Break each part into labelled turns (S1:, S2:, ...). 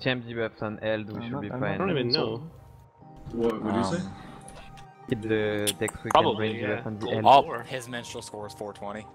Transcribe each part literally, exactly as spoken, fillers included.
S1: champ debuffs on Eld, we
S2: I'm
S1: should
S2: not-
S1: be
S2: I'm
S1: fine.
S2: not
S3: I don't even know.
S4: What would you say?
S5: Um,
S1: Keep the Dex Weekend
S3: Probably,
S1: range
S3: yeah.
S1: debuff on the
S3: Gold
S1: Eld.
S5: Oh,
S3: four.
S5: his menstrual score is four twenty.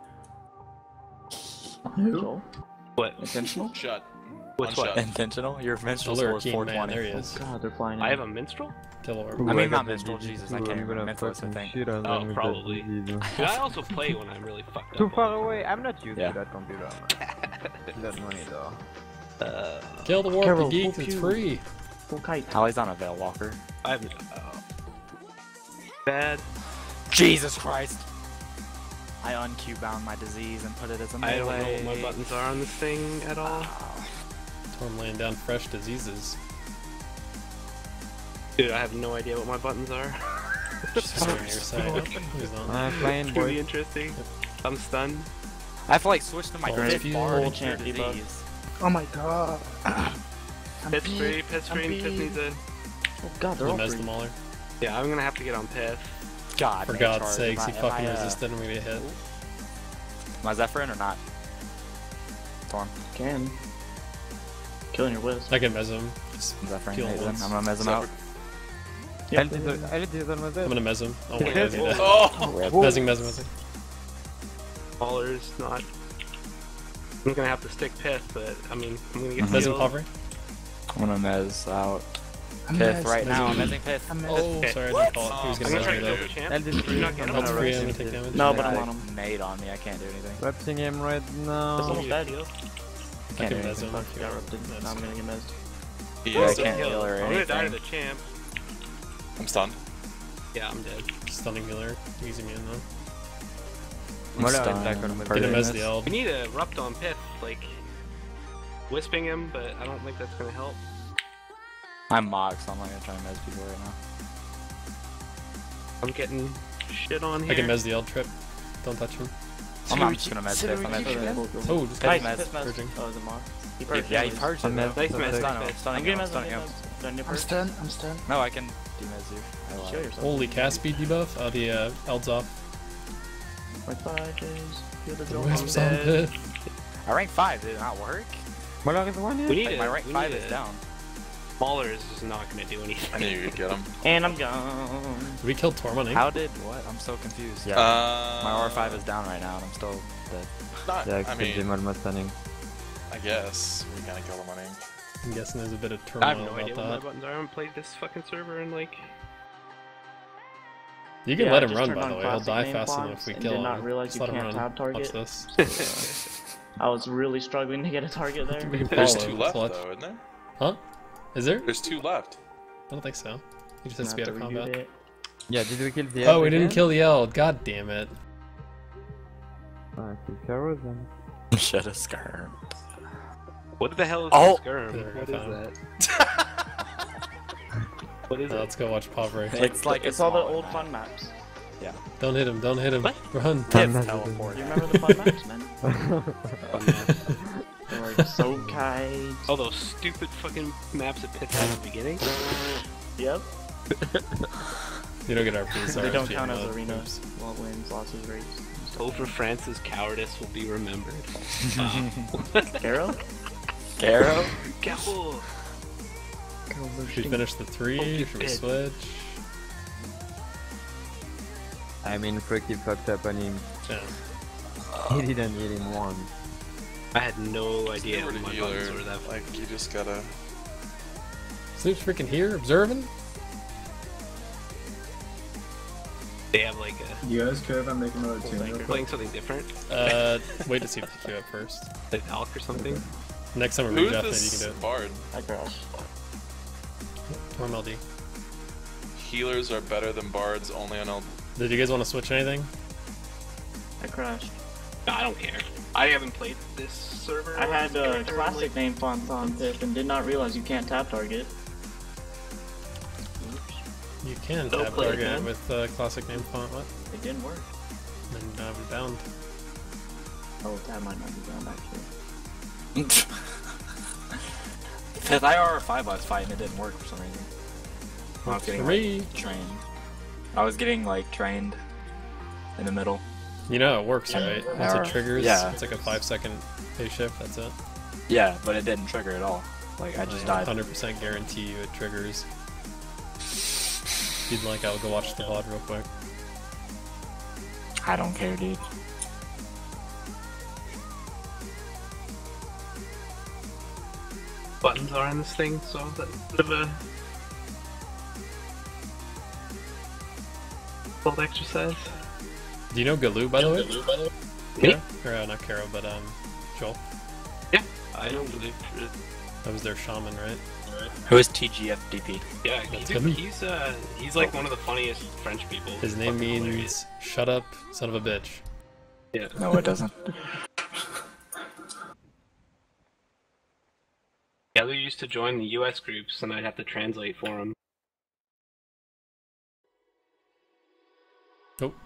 S2: Joel?
S3: What?
S2: Intentional?
S6: Shut.
S3: What's
S6: One
S3: what?
S6: shot.
S5: Intentional? Your menstrual
S3: Oh,
S5: score is
S3: Lurking,
S5: four
S3: man,
S5: twenty.
S3: there he
S2: Oh
S3: is.
S2: god, they're flying in.
S3: I have a minstrel?
S1: Ooh,
S5: I
S2: Killer.
S5: mean,
S1: I
S5: not
S1: got the
S5: menstrual,
S1: disease
S5: Jesus, I
S1: too,
S5: can't
S1: I'm
S5: remember.
S1: gonna
S5: Mentalist, I
S1: fucking
S5: think.
S1: shit on
S3: Oh,
S1: them with that
S3: probably.
S1: disease.
S3: Dude, I also play when I'm really fucked
S1: Too
S3: up.
S1: far away, I'm not used
S5: Yeah.
S1: to that computer, man. That money though.
S3: Uh,
S7: Kill the warp,
S2: Carol,
S7: you geeks,
S2: full
S7: it's
S2: pew.
S7: free.
S2: Full kite.
S5: Hallie's on a Veil Walker.
S3: I have uh, bad.
S5: Jesus Christ! I un-Q bound my disease and put it as a
S3: I
S5: melee.
S3: don't know what my buttons are on this thing at all.
S7: Torm laying down fresh diseases.
S3: Dude, I have no idea what my buttons are.
S7: Just on your side. He's not.
S1: I'm playing
S3: It's
S1: boy.
S3: really interesting. I'm stunned.
S5: I have to like switch to my
S7: Oh,
S5: fifth
S7: it's
S5: bar
S2: full
S5: and cure
S2: champ debuff.
S5: disease.
S2: Oh my god. I'm
S3: Piss
S2: beat.
S3: free, piss
S2: I'm
S3: free, piss
S2: beat.
S3: needs a.
S2: Oh god, they're
S7: The
S2: all
S7: Mez
S2: free.
S7: Demoler.
S3: Yeah, I'm gonna have to get on piss.
S5: God,
S7: For
S5: man,
S7: God's
S5: charge.
S7: sakes,
S5: Am
S7: he
S5: I- am
S7: fucking
S5: I, uh,
S7: resisted and we get hit.
S5: Am I Zephyrin or not? Torm.
S2: Can. Killing your wisp.
S7: I can Mez him. Just
S5: Zephyrin,
S7: Kill
S5: Nathan.
S7: once.
S5: I'm gonna mez him out.
S1: Eld is Eld is almost
S7: I'm
S1: dead.
S7: gonna Mez him. Oh my god, do that.
S6: Oh!
S7: Mezzing, mezzing, mezzing.
S3: Ballers, not. I'm gonna have to stick piss, but I mean, I'm gonna get
S5: Mhm.
S7: Mezzing
S3: healed.
S7: Poveri.
S5: I'm gonna mez out
S2: I'm
S5: Pith
S2: messed.
S5: right now. I'm
S7: Mezzing.
S5: mezzing Pith.
S2: I'm messed.
S7: Oh,
S3: Okay.
S7: sorry, I didn't call it. He was
S6: I'm
S3: I'm
S7: gonna
S3: gonna try
S7: Mez
S3: to
S7: me
S3: kill
S7: though.
S3: the champ.
S1: Eld is
S3: You're
S1: free.
S3: not getting
S1: I'm
S3: him.
S7: Health's
S1: gonna
S7: free,
S1: rush
S7: I'm gonna
S1: him.
S7: take damage.
S2: No, but I'm
S5: I
S2: on him.
S5: nade on me. I can't do anything.
S1: Websing him right
S2: That's
S1: now.
S2: almost dead.
S5: I
S7: I
S5: can't do
S7: can Mez
S5: anything.
S7: him.
S2: Fuck, you got rupted. Now I'm gonna get messed.
S5: Yeah, I
S6: He's
S5: can't
S3: Heal.
S5: heal her or
S3: I'm gonna die to the
S5: anything.
S3: champ.
S6: I'm stunned.
S3: Yeah, I'm dead.
S7: Stunning healer. Easy man though.
S5: I'm
S1: Well,
S5: stunned.
S1: attack on him.
S7: Get him
S5: Permanent.
S7: as the Eld.
S3: We need a Rupt on Pith, like wisping him, but I don't think that's gonna help.
S5: I'm Mox, so I'm not gonna try and mez people right now.
S3: I'm getting shit on here.
S7: I can Mez the Eld trip. Don't touch him.
S5: I'm not just gonna mez Pith. I'm
S2: Oh,
S5: mez
S2: yeah,
S5: Pith.
S2: cool, cool.
S7: Oh, just
S5: Nice.
S7: got
S2: Nice, nice.
S7: purging.
S2: Oh, is it Mark? He
S5: Yeah,
S2: purged
S5: yeah, he
S2: anyways.
S5: purged
S1: I'm
S5: it.
S1: mez-
S5: though.
S3: Nice
S1: I'm
S3: mess,
S1: mez-
S3: nice
S5: Stun him.
S3: mess.
S5: Stunning
S2: I'm
S5: him.
S2: getting messed.
S5: Stunning
S2: I'm
S5: him.
S2: getting messed.
S4: I'm stunned, I'm stunned.
S5: No, I can do mez you. I lied.
S2: Show yourself.
S7: Holy cast speed debuff. Oh, the uh, Eld's off.
S2: Like five days. Feel the drill.
S7: Wisps
S3: I'm
S7: on
S3: dead.
S7: Pith.
S5: I rank five. Did it not work?
S1: Malak is one
S3: We
S1: hit.
S3: need
S5: Like,
S3: a,
S5: my rank
S3: we
S5: five
S3: need
S5: is
S3: a-
S5: down.
S3: Baller is just not gonna do anything.
S6: I knew you could get him.
S2: And I'm gone.
S7: Did we kill Torm on Ink?
S5: How did what? I'm so confused. Yeah.
S6: Uh,
S5: My R five is down right now, and I'm still dead.
S6: Not,
S1: Yeah,
S6: I
S1: except him
S6: mean,
S1: almost stunning.
S6: I guess we gotta kill him on ink.
S7: I'm guessing there's a bit of
S3: I
S7: turmoil
S3: have no
S7: about
S3: idea what my
S7: that.
S3: buttons are. I haven't played this fucking server in like.
S7: You can
S2: Yeah,
S7: let
S2: I
S7: him
S2: just
S7: run,
S2: turned
S7: by
S2: on
S7: the way. He'll
S2: classic
S7: die
S2: name
S7: fast enough
S2: fonts
S7: if we
S2: and
S7: kill
S2: did
S7: him.
S2: not realize
S7: Just
S2: you
S7: let him
S2: can't
S7: run.
S2: tab target.
S7: Watch this.
S2: I was really struggling to get a target
S7: We
S2: there.
S7: can
S6: There's
S7: follow,
S6: two left
S7: clutch.
S6: though, isn't there?
S7: Huh? Is there?
S6: There's two left.
S7: I don't think so. He just has to
S2: Gonna
S7: be out
S2: have
S7: of
S2: to
S7: combat.
S2: reboot it.
S1: Yeah, did we kill the
S7: Oh,
S1: Eld
S7: we didn't
S1: again?
S7: kill the Eld. God damn it.
S1: Ah, kill Pharaohs then.
S5: Shed a scar.
S3: What the hell is
S5: Oh!
S3: a skirm?
S7: There, I
S3: What is
S7: found
S3: that? What is
S7: Uh,
S3: it?
S7: let's go watch Poveri.
S5: It's like
S2: It's
S5: a
S2: all the
S5: smaller
S2: old
S5: map.
S2: fun maps.
S7: Don't hit him. Don't hit him.
S3: What?
S7: Run.
S5: Pith
S1: Fun
S5: teleport.
S2: You remember the fun maps, man?
S3: Fun map.
S2: They were so kite.
S3: All those stupid fucking maps that Pith had at the beginning.
S2: Yep.
S7: You don't get R Ps.
S2: They don't
S7: R P
S2: count as
S7: mode.
S2: arenas.
S7: Oops.
S2: Well, wins, losses, rates.
S3: Over France's cowardice will be remembered.
S2: Arrow?
S5: Garo?
S3: Careful!
S7: Should we finish the three?
S3: Holy
S7: Should we
S3: shit.
S7: switch?
S1: I mean, Freaky fucked up on him.
S7: Yeah.
S1: He didn't hit him once.
S3: I had no idea
S6: Never
S3: what
S6: the
S3: my
S6: healer.
S3: buttons were that
S6: Like you just gotta.
S7: Snoop's freaking here, observing?
S3: They have like a.
S4: You guys care if I make another team? real quick?
S3: Playing something different?
S7: Uh, wait to see if they queue up first.
S3: Like Alk or something?
S7: Next time we
S6: Who's
S7: redraft, maybe you
S6: this
S7: can do
S6: bard?
S2: I crashed.
S7: it. Torm L D.
S6: Healers are better than bards only on L.
S7: Did you guys want to switch anything?
S2: I crashed.
S3: No, I don't care. I haven't played this server.
S2: I had uh,
S3: character in,
S2: classic
S3: like-
S2: name fonts on Pith and did not realize you can't tap target. Oops.
S7: You can
S3: Don't
S7: tap
S3: play
S7: target
S3: again.
S7: with uh, classic name font. What?
S2: It didn't work.
S7: Then uh, we're bound.
S2: Oh, tab might not be down actually.
S5: Pith, I R five I was fighting, it didn't work for some reason. I was getting
S7: Three.
S5: like, trained. I was getting like trained in the middle.
S7: You know it works, right? Once
S2: Error.
S7: it triggers,
S5: Yeah.
S7: it's like a five second phase shift. That's it.
S5: Yeah, but it didn't trigger at all. Like, I just
S7: I
S5: died.
S7: one hundred percent guarantee you it triggers. If you'd like, I'll go watch the V O D real quick.
S5: I don't care, dude.
S3: Buttons are on this thing, so that's a bit of a bold exercise.
S7: Do you know Galoo, by the way?
S3: Me?
S7: Yeah? Or uh, not Karo, but um, Joel.
S3: Yeah, I don't believe it.
S7: That was their shaman, right?
S5: Who is T G F D P?
S3: Yeah,
S7: That's
S3: he's,
S7: him.
S3: he's uh he's like one of the funniest French people.
S7: His name
S3: Fucking
S7: means
S3: hilarious.
S7: "shut up, son of a bitch."
S3: Yeah.
S5: No, it doesn't.
S3: Kelly used to join the U S groups, and I'd have to translate for him.
S7: Nope.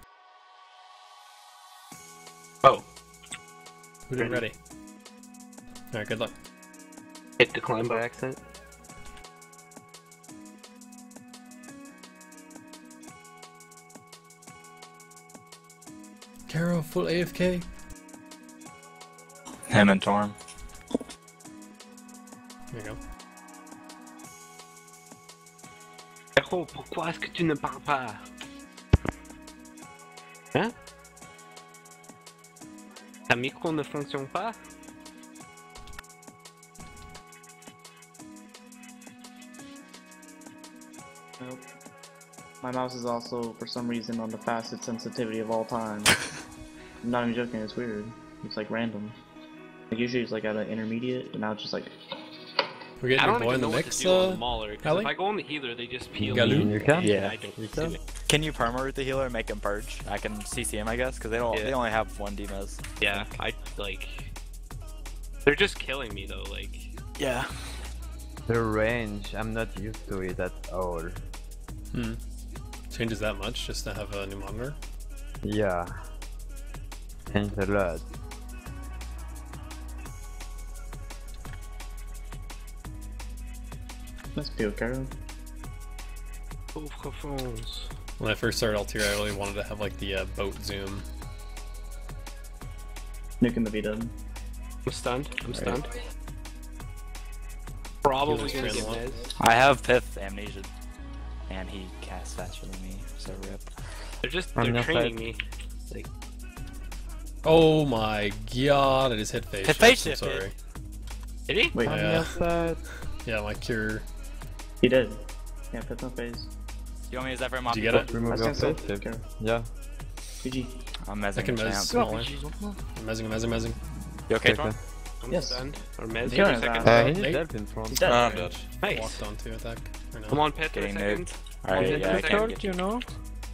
S3: Oh,
S7: Who did ready? Alright, good luck.
S3: hit decline by accident.
S7: Karo, full A F K?
S5: Him and Torm.
S7: There you go.
S3: Héros, pourquoi est-ce que tu ne parles pas? Hein? Ta micro ne fonctionne pas?
S2: Nope. My mouse is also, for some reason, on the fastest sensitivity of all time. I'm not even joking, it's weird. It's like random. Like usually it's like at an intermediate, and now it's just like...
S7: We're getting
S3: I
S7: your
S3: don't
S7: boy
S3: even
S7: in the
S3: know what
S7: mix,
S3: to do on
S7: uh,
S3: the Mauler, because
S7: Allie?
S3: if I go on the healer, they just peel
S7: Galoo?
S3: me.
S1: You can?
S5: Yeah.
S3: I don't
S1: You
S3: do
S1: can?
S3: it.
S5: Can you perma-root the healer and make him purge? I can C C him, I guess, because they don't.
S3: Yeah.
S5: They only have one demez.
S3: Yeah, I like. They're just killing me though. Like,
S5: Yeah.
S1: The range, I'm not used to it at all.
S7: Hmm. Changes that much just to have a new monitor?
S1: Yeah. Changed a lot.
S2: Let's feel Karo.
S3: pauvre France.
S7: When I first started Altair, I really wanted to have like the uh, boat zoom.
S2: Nuking the V-dub.
S3: I'm stunned. I'm stunned. Probably
S7: Healer's
S3: gonna get
S7: trailing
S3: Mez.
S5: I have Pith Amnesia, and he casts faster than me, so rip.
S3: They're just
S1: On
S3: they're
S1: your
S3: training
S1: side.
S3: me. Like,
S7: Oh my god, I just hit face
S5: Hit
S7: shift,
S5: face
S7: I'm
S5: shift,
S7: sorry.
S3: did he?
S2: Wait,
S7: Yeah. Yeah, my cure.
S2: he did. Yeah, put no phase.
S5: You want me to Zephyr him off?
S7: Did you get it?
S2: I
S1: Remove
S2: was
S1: your
S2: gonna say,
S1: face shift.
S2: Karo.
S1: Yeah.
S2: G G.
S5: I'm
S7: I
S5: mezzing
S7: can
S5: champ.
S7: mez smaller. I'm mezzing, mezzing, mezzing.
S5: You okay,
S1: Okay,
S5: Torm?
S1: okay.
S3: I'm
S2: Yes.
S3: stunned. Or Mez
S2: He's
S3: for a
S2: going
S3: second.
S2: around.
S1: Uh, he's
S7: Nate?
S1: dead in front.
S2: He's dead.
S6: Oh, I'm dead.
S3: Nice.
S7: Walked onto attack. Right
S3: I'm
S7: now.
S3: on pet for a
S5: Getting
S3: second.
S5: nuked. Alright,
S3: I'll
S5: yeah, I
S3: hit
S5: can
S3: the
S5: get
S1: you know?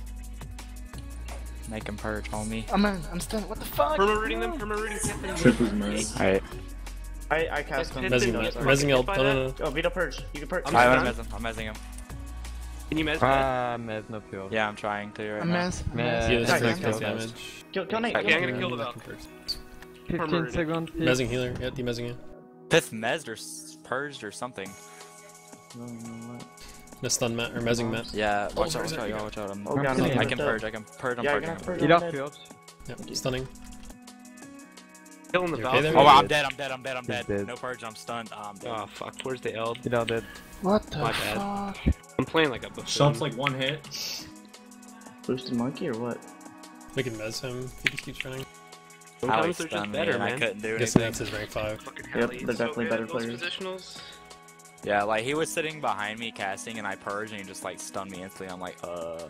S5: Make him purge, homie.
S4: I'm in, I'm stunned. What the fuck?
S3: Perma rooting them. Perma rooting them.
S4: Triple mess.
S5: Alright.
S2: I, I cast him.
S3: Hit
S7: Mezzing,
S3: the-
S7: me-
S3: sorry.
S7: mezzing, L-
S3: Hit by
S7: no, no,
S3: that.
S7: no.
S2: Oh, Vito purge. You can purge.
S3: I'm
S5: I'm
S3: stunned.
S5: mezzing, I'm mezzing him.
S3: Can you Mez?
S1: Ah, Mez no pure.
S5: Yeah, I'm trying to right
S4: I'm
S5: now.
S4: mess.
S1: Mez.
S7: He
S1: Yeah,
S7: has
S2: Nice,
S7: strength
S2: nice,
S7: plus
S2: nice.
S7: damage.
S2: Kill, kill Nate.
S3: Okay,
S2: kill
S3: I'm
S2: Nate.
S3: gonna kill the
S7: Uh,
S3: Valk.
S7: first.
S1: fifteen seconds. please.
S7: Mezzing healer. Yeah, demezzing you.
S5: Pith mezzed or s- purged or something.
S2: No, no, what?
S7: The stun mat or mezzing mat.
S5: Yeah, watch
S7: Oh,
S5: out, watch
S7: there
S5: out,
S7: you
S5: y'all,
S7: go.
S5: watch out. I'm,
S2: Oh, God,
S5: I
S2: I'm
S5: can
S2: dead.
S5: purge, I can purge, I'm
S2: Yeah, I
S5: purging
S2: got
S5: him.
S2: purge.
S1: Get off yours.
S7: Yep, stunning.
S3: Killing the
S7: You
S3: Valk.
S7: okay there?
S5: Oh,
S7: Yeah.
S5: I'm dead, I'm dead, I'm dead, I'm
S1: He's
S5: dead.
S1: dead.
S5: No purge, I'm stunned. Oh, I'm dead.
S3: Oh fuck, where's the Eld?
S1: Get out dead.
S4: What the
S3: My bad.
S4: fuck?
S3: I'm playing like a buffoon.
S4: Shots like one hit.
S2: Boosted monkey or what?
S7: We can mez him if he just keeps running.
S5: Ali
S3: Sometimes they're just
S5: stunned me
S3: better,
S5: and I
S3: man.
S5: couldn't do
S7: Guessing
S5: anything.
S7: that's his rank five.
S3: Fucking
S2: Yep,
S3: Hallie,
S2: they're
S3: so
S2: definitely
S3: good
S2: better
S3: at those
S2: players.
S3: Positionals.
S5: Yeah, like he was sitting behind me casting and I purged and he just like stunned me instantly. I'm like, uh.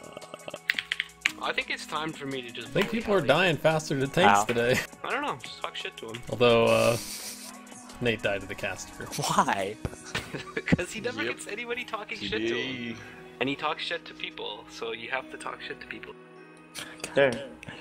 S3: I think it's time for me to just.
S7: I think
S3: bully
S7: people are
S3: Hallie.
S7: dying faster to tanks
S5: Ow.
S7: today.
S3: I don't know. Just talk shit to him.
S7: Although, uh, Nate died to the caster.
S5: Why?
S3: Because he never
S6: Yep.
S3: gets anybody talking shit to him. And he talks shit to people, so you have to talk shit to people.
S2: There.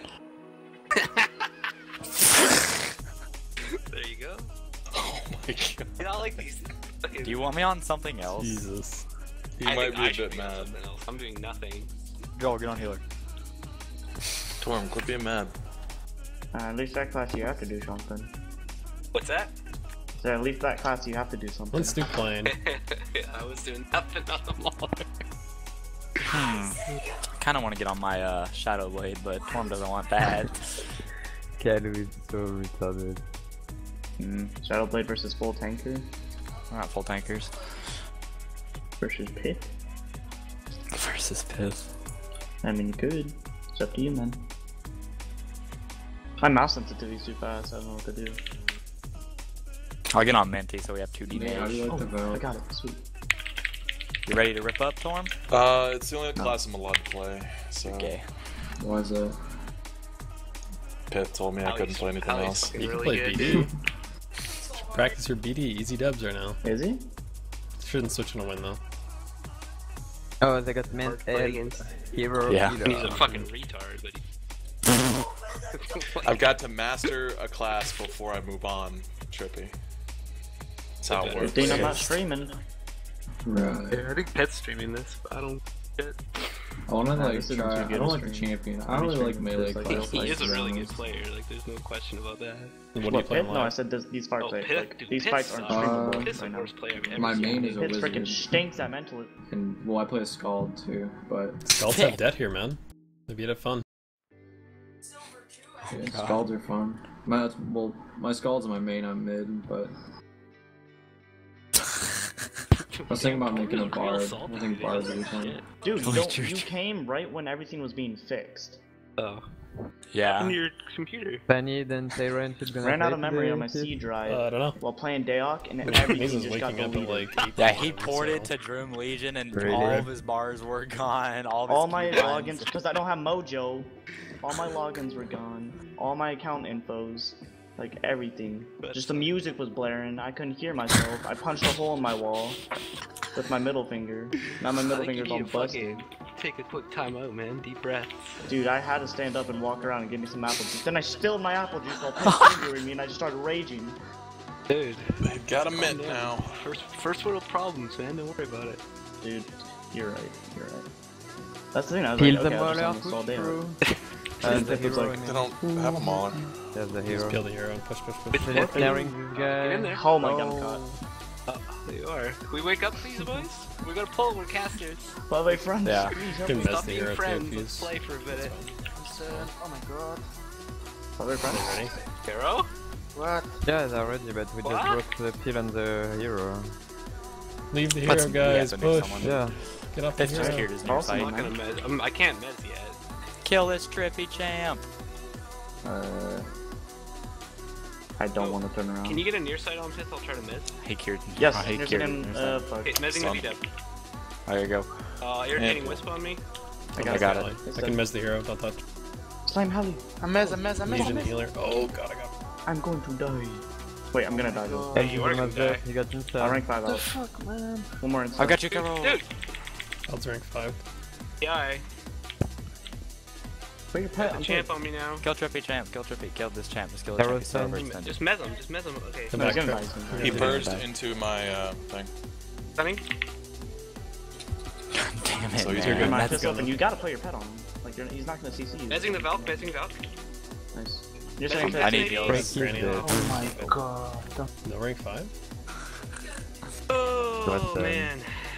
S3: There you go.
S7: Oh my god.
S3: You know, like these.
S5: Do you want me on something else?
S7: Jesus.
S6: He
S3: I
S6: might
S3: think
S6: be
S3: I
S6: a
S3: should
S6: bit
S3: be on
S6: mad.
S3: something else. I'm doing nothing.
S5: Go, get on healer.
S6: Torm, quit being mad.
S2: Uh, at least that class you have to do something.
S3: What's that?
S2: So at least that class you have to do something.
S7: When's Stu playing?
S3: I was doing nothing on the Mauler.
S5: Hmm. Kind of want to get on my uh, Shadow Blade, but Torm doesn't want that.
S1: Kalo is so retarded.
S2: Mm. Shadowblade versus full tanker.
S5: We're not full tankers.
S2: Versus Pit.
S5: Versus Pith.
S2: I mean, you could. It's up to you, man. My mouse sensitivity's too fast. I don't know what to do.
S5: I'll get on Minty so we have two D
S8: Yeah, how do you
S5: mages.
S8: like the
S2: I
S8: vote?
S2: got it. Sweet.
S5: You ready to rip up, Torm?
S6: Uh, it's the only class I'm allowed to play, so
S5: Okay.
S8: Why is that?
S6: Pitt told me I couldn't play anything
S3: Allie's
S6: else.
S3: fucking
S7: You can
S3: really
S7: play
S3: good.
S7: B D. Practice your B D. Easy dubs right now.
S2: Is he?
S7: Shouldn't switch in a win though.
S1: Oh, they got mint
S3: Hard to play
S1: L,
S3: against.
S1: hero.
S5: Yeah.
S3: He's a fucking retard, but
S6: I've got to master a class before I move on, Trippy. That's how it works.
S2: Good thing I'm not streaming.
S8: Right.
S3: yeah, I think Pet's streaming this, but I don't get.
S8: I wanna
S2: Nah,
S8: like
S2: this isn't
S8: try.
S2: too
S8: I
S2: good
S8: don't
S2: to
S8: like the
S2: stream.
S8: champion. I
S2: I'm
S8: don't really like
S2: streaming
S8: melee
S2: this, like,
S3: He,
S8: class.
S3: he
S8: like
S3: is a really good
S8: Zenos.
S3: player, like there's no question about that.
S7: What do you
S2: What,
S7: play
S2: Pit?
S7: on
S2: No, I
S7: live?
S2: said this, these fights,
S3: Oh,
S2: like,
S3: Pitt,
S2: like,
S3: dude,
S2: these
S3: Pitt
S2: fights aren't
S3: sucks.
S2: streamable
S8: Uh,
S3: Pitt's the
S2: right now.
S3: worst player I've ever
S8: My
S3: seen.
S8: main is a
S2: Pit's freaking
S8: wizard.
S2: stinks at mental.
S8: And well, I play a Scald too, but
S7: Scalds have debt here, man. Maybe you'd have fun.
S8: yeah, Scalds are fun. My well, my Scalds are my main. I'm mid, but I was thinking about making a bard. I think bards would be fun.
S2: Dude, you,
S5: Holy
S2: don't,
S5: church.
S2: you came right when everything was being fixed.
S3: Oh.
S5: Yeah.
S3: On your computer.
S1: Penny, then Tyrant is gonna
S2: Ran out
S1: play
S2: of memory
S1: today,
S2: on my
S1: too.
S2: C drive
S7: Uh, I don't know.
S2: while playing Daok, and
S7: Maze
S2: everything
S7: is
S2: just got
S7: waking up at
S2: deleted.
S7: like eight.
S5: Yeah, he
S7: p.m.,
S5: ported
S7: so-
S5: to Droom Legion and
S1: Really?
S5: all of his bars were gone. All, of his
S2: All my
S5: keybinds.
S2: logins, because I don't have Mojo, all my logins were gone. All my account infos, like everything. Just the music was blaring. I couldn't hear myself. I punched a hole in my wall with my middle finger. Now my middle
S3: I think
S2: finger's
S3: you
S2: all
S3: need to
S2: busted.
S3: fucking take a quick time out, man. Deep breath.
S2: Dude, I had to stand up and walk around and give me some apple juice. Then I spilled my apple juice while Pit fingering me, and I just started raging.
S3: Dude.
S6: They've got a
S3: calm
S6: mint
S3: down.
S6: now.
S3: First, first world problems, man. Don't worry about it.
S2: Dude, you're right. You're right. That's the thing. I was
S1: Kill
S2: like,
S1: the
S2: okay, I'll just
S1: Mauler,
S2: on this all
S1: push
S2: day.
S1: through.
S2: And
S1: And the
S2: Pip was
S1: hero
S2: like,
S1: in
S6: They don't have a mauler.
S1: There's the
S7: Just
S1: hero.
S7: kill the hero and push, push, push.
S3: Bitch,
S1: Let's clearing this guy.
S3: Get in there.
S2: oh my god, I'm caught.
S3: Oh, there you are. Can we wake up, please, boys? We gotta pull. We're casters.
S2: Well, my friends.
S5: Yeah.
S2: Please help
S7: Can
S2: me.
S7: mess
S3: Stop
S7: the
S3: being
S7: hero
S3: friends.
S7: too,
S3: Let's
S7: please.
S3: play for a minute.
S1: Oh my god.
S2: Well, my friends.
S7: Ready?
S3: Hero?
S1: What? Yeah, they're ready, but we
S3: What?
S1: just brought the pill and the hero.
S7: Leave the
S5: Let's-
S7: hero,
S5: we have
S7: guys.
S5: to make
S7: Push.
S5: someone-
S1: Yeah.
S7: Get off the
S5: Pith just
S7: hero.
S5: cured his near
S2: Awesome.
S3: I'm
S5: sight.
S3: not gonna med. I'm, I can't med yet.
S5: Kill this trippy champ.
S2: Uh, I don't want to turn around.
S3: Can you get a near sight on Pith? I'll try to med.
S5: He cured.
S2: Yes,
S5: oh, he
S2: there's
S5: cured
S2: an,
S5: his
S2: uh,
S5: near sight.
S2: fuck.
S3: Okay, mezzing
S5: Son.
S3: the V-dub.
S5: There you go.
S3: Uh, irritating
S6: Yeah.
S3: wisp on me.
S2: I
S7: I
S2: got,
S7: got
S2: it.
S7: it.
S2: It's
S7: I
S2: dead.
S7: can mess the hero. Don't touch.
S2: Slime Halley.
S1: I'm mess, I'm mess, I'm
S7: Legion healer. Oh god, I got.
S2: I'm going to die. Wait, I'm gonna die though.
S3: Hey, you are gonna die.
S1: He got
S2: I'll
S1: inside.
S2: rank five out.
S1: Fuck, man.
S2: One more inside.
S5: I've got you,
S3: Dude,
S5: Carol.
S3: dude.
S7: I'll rank five.
S3: Yeah, I.
S2: Put your pet.
S3: The
S2: I'm
S3: champ on me now.
S5: Kill trippy champ. Kill trippy. Kill this champ. Just kill
S1: That
S5: the
S1: was
S5: champ.
S1: fun.
S5: He's overextended.
S3: Just mez him. Just mez him. Okay.
S7: Come
S2: No,
S7: back.
S2: he's gonna
S7: Trip.
S2: die soon.
S7: Yeah.
S6: He
S7: Yeah.
S6: burst
S5: back.
S6: into my uh, thing.
S3: Stunning.
S5: Damn it,
S6: So he's
S5: man.
S7: your
S2: My
S5: That's
S2: pistol,
S5: good.
S2: and you gotta play your pet on him. Like you're, he's not gonna C C you.
S3: Mezzing the Valk. Mezzing Valk.
S2: Nice. You're
S3: Mezzing
S2: saying
S3: Pith.
S5: I need
S3: maybe?
S5: heals.
S1: Break
S7: Granny.
S1: his dead.
S3: Oh my
S1: god.
S7: No rank five.
S3: Oh
S1: What the-
S3: man.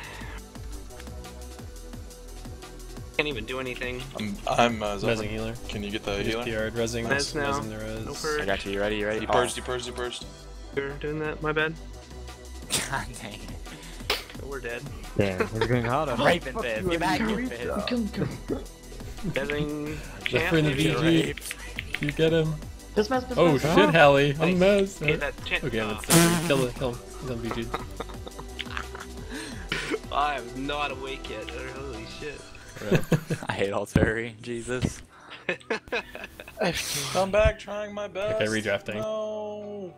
S3: Can't even do anything.
S6: I'm, I'm uh,
S7: Mezzing
S6: Zephyr.
S7: healer.
S6: Can you get the
S7: Just
S6: healer?
S7: P R'd. Rezzing.
S3: Mez now.
S7: Rezzing the res.
S3: No purge.
S5: I got you. You ready? You ready?
S6: He
S5: Oh.
S6: purged, he purged, he purged.
S3: You're doing that. My bad.
S5: God dang it.
S3: Oh, we're dead.
S1: Damn, he's going harder.
S5: Raven Pith. Get back, you Pith.
S3: Mezzing
S7: Zephyr
S3: champ.
S7: in the
S3: maybe?
S7: V G. You get him.
S2: This mess, this
S7: Oh
S2: mess.
S7: shit, Hallie. I'm
S3: Nice.
S7: messed.
S3: Okay, that champ.
S7: Okay,
S3: uh,
S7: let's uh, kill it. Kill him. He's on V G.
S3: I'm not awake yet. Holy shit.
S5: I hate Alteri. Jesus.
S6: I'm back trying my best.
S7: Okay, redrafting.
S6: No.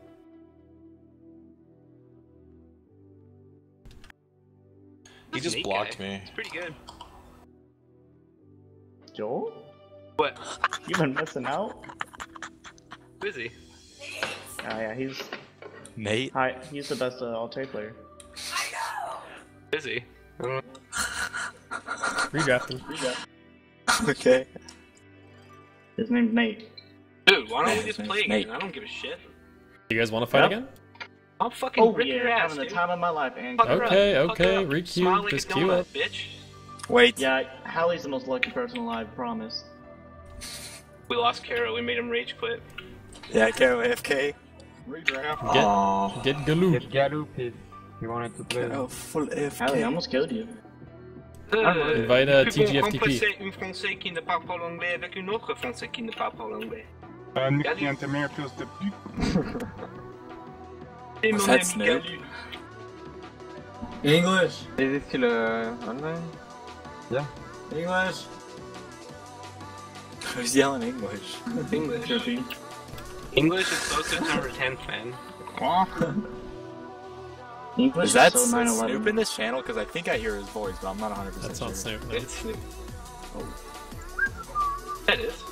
S6: He
S3: This
S6: just
S3: Nate
S6: blocked
S3: guy,
S6: me.
S3: It's pretty good.
S2: Joel,
S3: What?
S2: you've been missing out.
S3: Who is he?
S2: Oh yeah, he's
S5: Nate.
S2: hi. He's the best uh, Altair player.
S3: Who is he?
S7: Redrafting.
S5: Okay.
S2: His name's Nate.
S3: Dude, why don't we
S5: Yeah,
S3: just
S5: his
S3: play
S5: name's
S3: again?
S5: Nate.
S3: I don't give a shit.
S7: You guys want to fight
S2: Yep.
S7: again?
S3: I'll fucking
S2: Oh
S3: rip
S2: yeah,
S3: your ass,
S2: having the
S3: dude.
S2: time of my life, and
S3: Fuck her
S7: Okay,
S3: up. Fuck
S7: okay,
S3: her up.
S7: re-queue,
S3: Smile like
S7: just
S3: a
S7: queue
S3: donut,
S7: up.
S3: bitch.
S5: Wait.
S2: yeah, Hallie's the most lucky person alive. Promise.
S3: We lost Kara. We made him rage quit.
S5: Yeah, Carol A F K.
S8: Aww.
S7: Get Galoo.
S9: Get Galoo, please. He wanted to play.
S5: Oh, full F.
S2: Ali, I almost killed you.
S3: Euh,
S7: Invite uh,
S3: tu peux
S7: T G F T P.
S3: remplacer une Français qui ne parle pas l'anglais avec une autre Français qui ne parle pas l'anglais.
S10: Euh, Nick vient ta meilleure fils de pute.
S3: Et mon
S5: That's
S3: ami
S5: Snoop.
S3: Galu.
S8: English.
S9: Is it still uh, online?
S8: English.
S5: Who's yelling English?
S3: English. English is closer to our tenth, man.
S2: English
S5: Is that
S2: so
S5: S-
S2: nine
S5: Snoop
S2: eleven.
S5: in this channel? Because I think I hear his voice, but I'm not one hundred percent
S7: That's
S5: sure.
S7: not Snoop. no.
S3: It's Snoop. That is.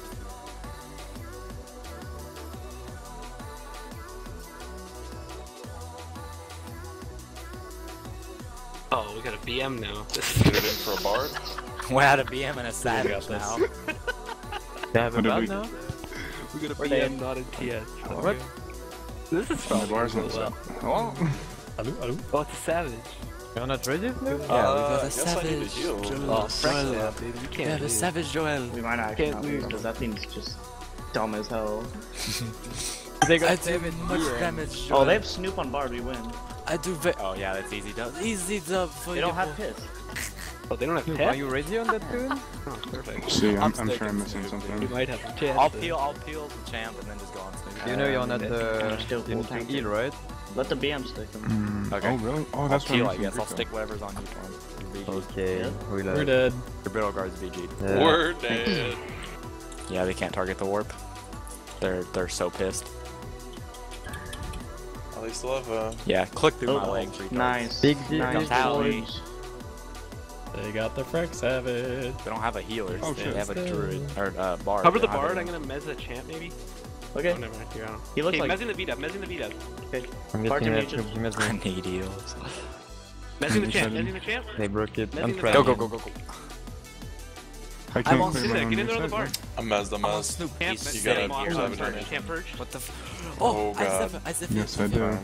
S3: Oh, we got a B M now. This is
S6: Get it in for a bard.
S5: We're out of B M and a
S7: got
S5: Savage
S7: this.
S5: now.
S9: They have a
S10: What did
S9: bug
S10: we-
S9: now?
S3: we got a
S9: Or
S3: B M,
S9: they-
S3: not a T S.
S9: What?
S3: This is
S10: From the
S3: probably
S10: bars
S3: go
S10: and
S3: well.
S10: stuff. Oh.
S7: Hello, hello.
S3: Oh, it's a savage.
S9: You're not ready, Snoop?
S5: Yeah, we got
S6: Uh,
S5: a
S6: guess I need to
S5: Savage.
S6: heal.
S5: Joel.
S3: Oh, Frank, yeah, dude, we can't
S5: Yeah, the
S3: lose.
S5: Savage Joel.
S2: We might actually
S3: Can't
S2: not lose
S3: lose.
S2: because that thing's just dumb as hell.
S9: They
S5: I
S9: got
S5: do
S9: seven
S5: much
S9: here.
S5: damage, Joel.
S2: Oh, they have Snoop on Bard, we win.
S5: I do ve- Oh yeah, that's easy dub. Easy dub for
S2: They
S5: you.
S2: don't have piss.
S3: Oh, they don't have
S9: Snoop,
S3: pet?
S9: are you ready on that tune?
S3: Oh, perfect.
S10: See, I'm,
S5: I'm
S10: I'm sure
S5: sticking
S10: I'm missing
S5: to Snoop,
S3: We
S10: something.
S3: might have a chance.
S5: I'll
S3: to-
S5: peel, I'll peel the champ and then just go on Snoop.
S9: You know you're not
S2: Uh,
S9: uh,
S2: still full
S9: in
S2: tank.
S9: heal, right?
S2: Let the B M stick him.
S10: Mm,
S5: Okay.
S10: Oh, really? Oh,
S5: I'll
S10: that's what
S5: peel,
S10: I'm
S5: I
S10: missing.
S5: guess. I'll
S10: Rico.
S5: stick whatever's on you, Torm. V G.
S9: Okay,
S2: Yeah.
S9: we'll
S7: We're
S9: uh,
S7: dead.
S5: Your Brittle Guard's V G.
S9: yeah.
S6: We're dead.
S5: Yeah, they can't target the warp. They're they're so pissed.
S6: At least they'll have uh,
S5: Yeah, click through my
S2: Oh,
S5: legs. retard.
S2: nice.
S9: Big D,
S2: nice.
S9: big
S5: Tally.
S2: George.
S7: They got the Freck Savage.
S5: They don't have a healer.
S10: Oh,
S5: they
S10: shit.
S5: have a druid or uh, bard.
S3: Cover
S5: They
S3: the
S5: don't have
S3: bard, I'm
S5: anyone.
S3: gonna mez the champ maybe?
S2: Okay.
S3: Oh, never mind, you're on.
S2: He looks
S3: Okay,
S2: like.
S3: mezzing the beat up, mezzing the beat up.
S9: I'm
S2: Bard
S9: getting
S2: can
S9: a
S2: you just-
S9: Snoop, give me a
S5: I
S9: Snoop.
S5: need heals.
S3: Mezzing the
S10: You
S3: champ,
S10: said-
S3: mezzing the champ.
S9: They broke it.
S3: Mezzing
S9: I'm
S3: the
S9: trying.
S5: Go go go go go.
S10: I
S5: I'm
S10: can't
S5: on
S10: play
S3: Get in
S10: right
S3: there,
S10: on
S3: get in
S10: your
S3: there on the
S10: side,
S3: bard.
S6: I'm mezzed, I'm
S5: I'm on
S6: mezzed.
S5: Snoop.
S3: Champ,
S5: He's
S6: You
S3: mezzing
S6: gotta
S3: the
S6: have
S3: champ,
S6: savage
S3: purge,
S6: on it.
S3: champ purge.
S5: What the? F
S6: Oh,
S5: oh, I
S6: God.
S5: zip, I zip.
S10: Yes, I do.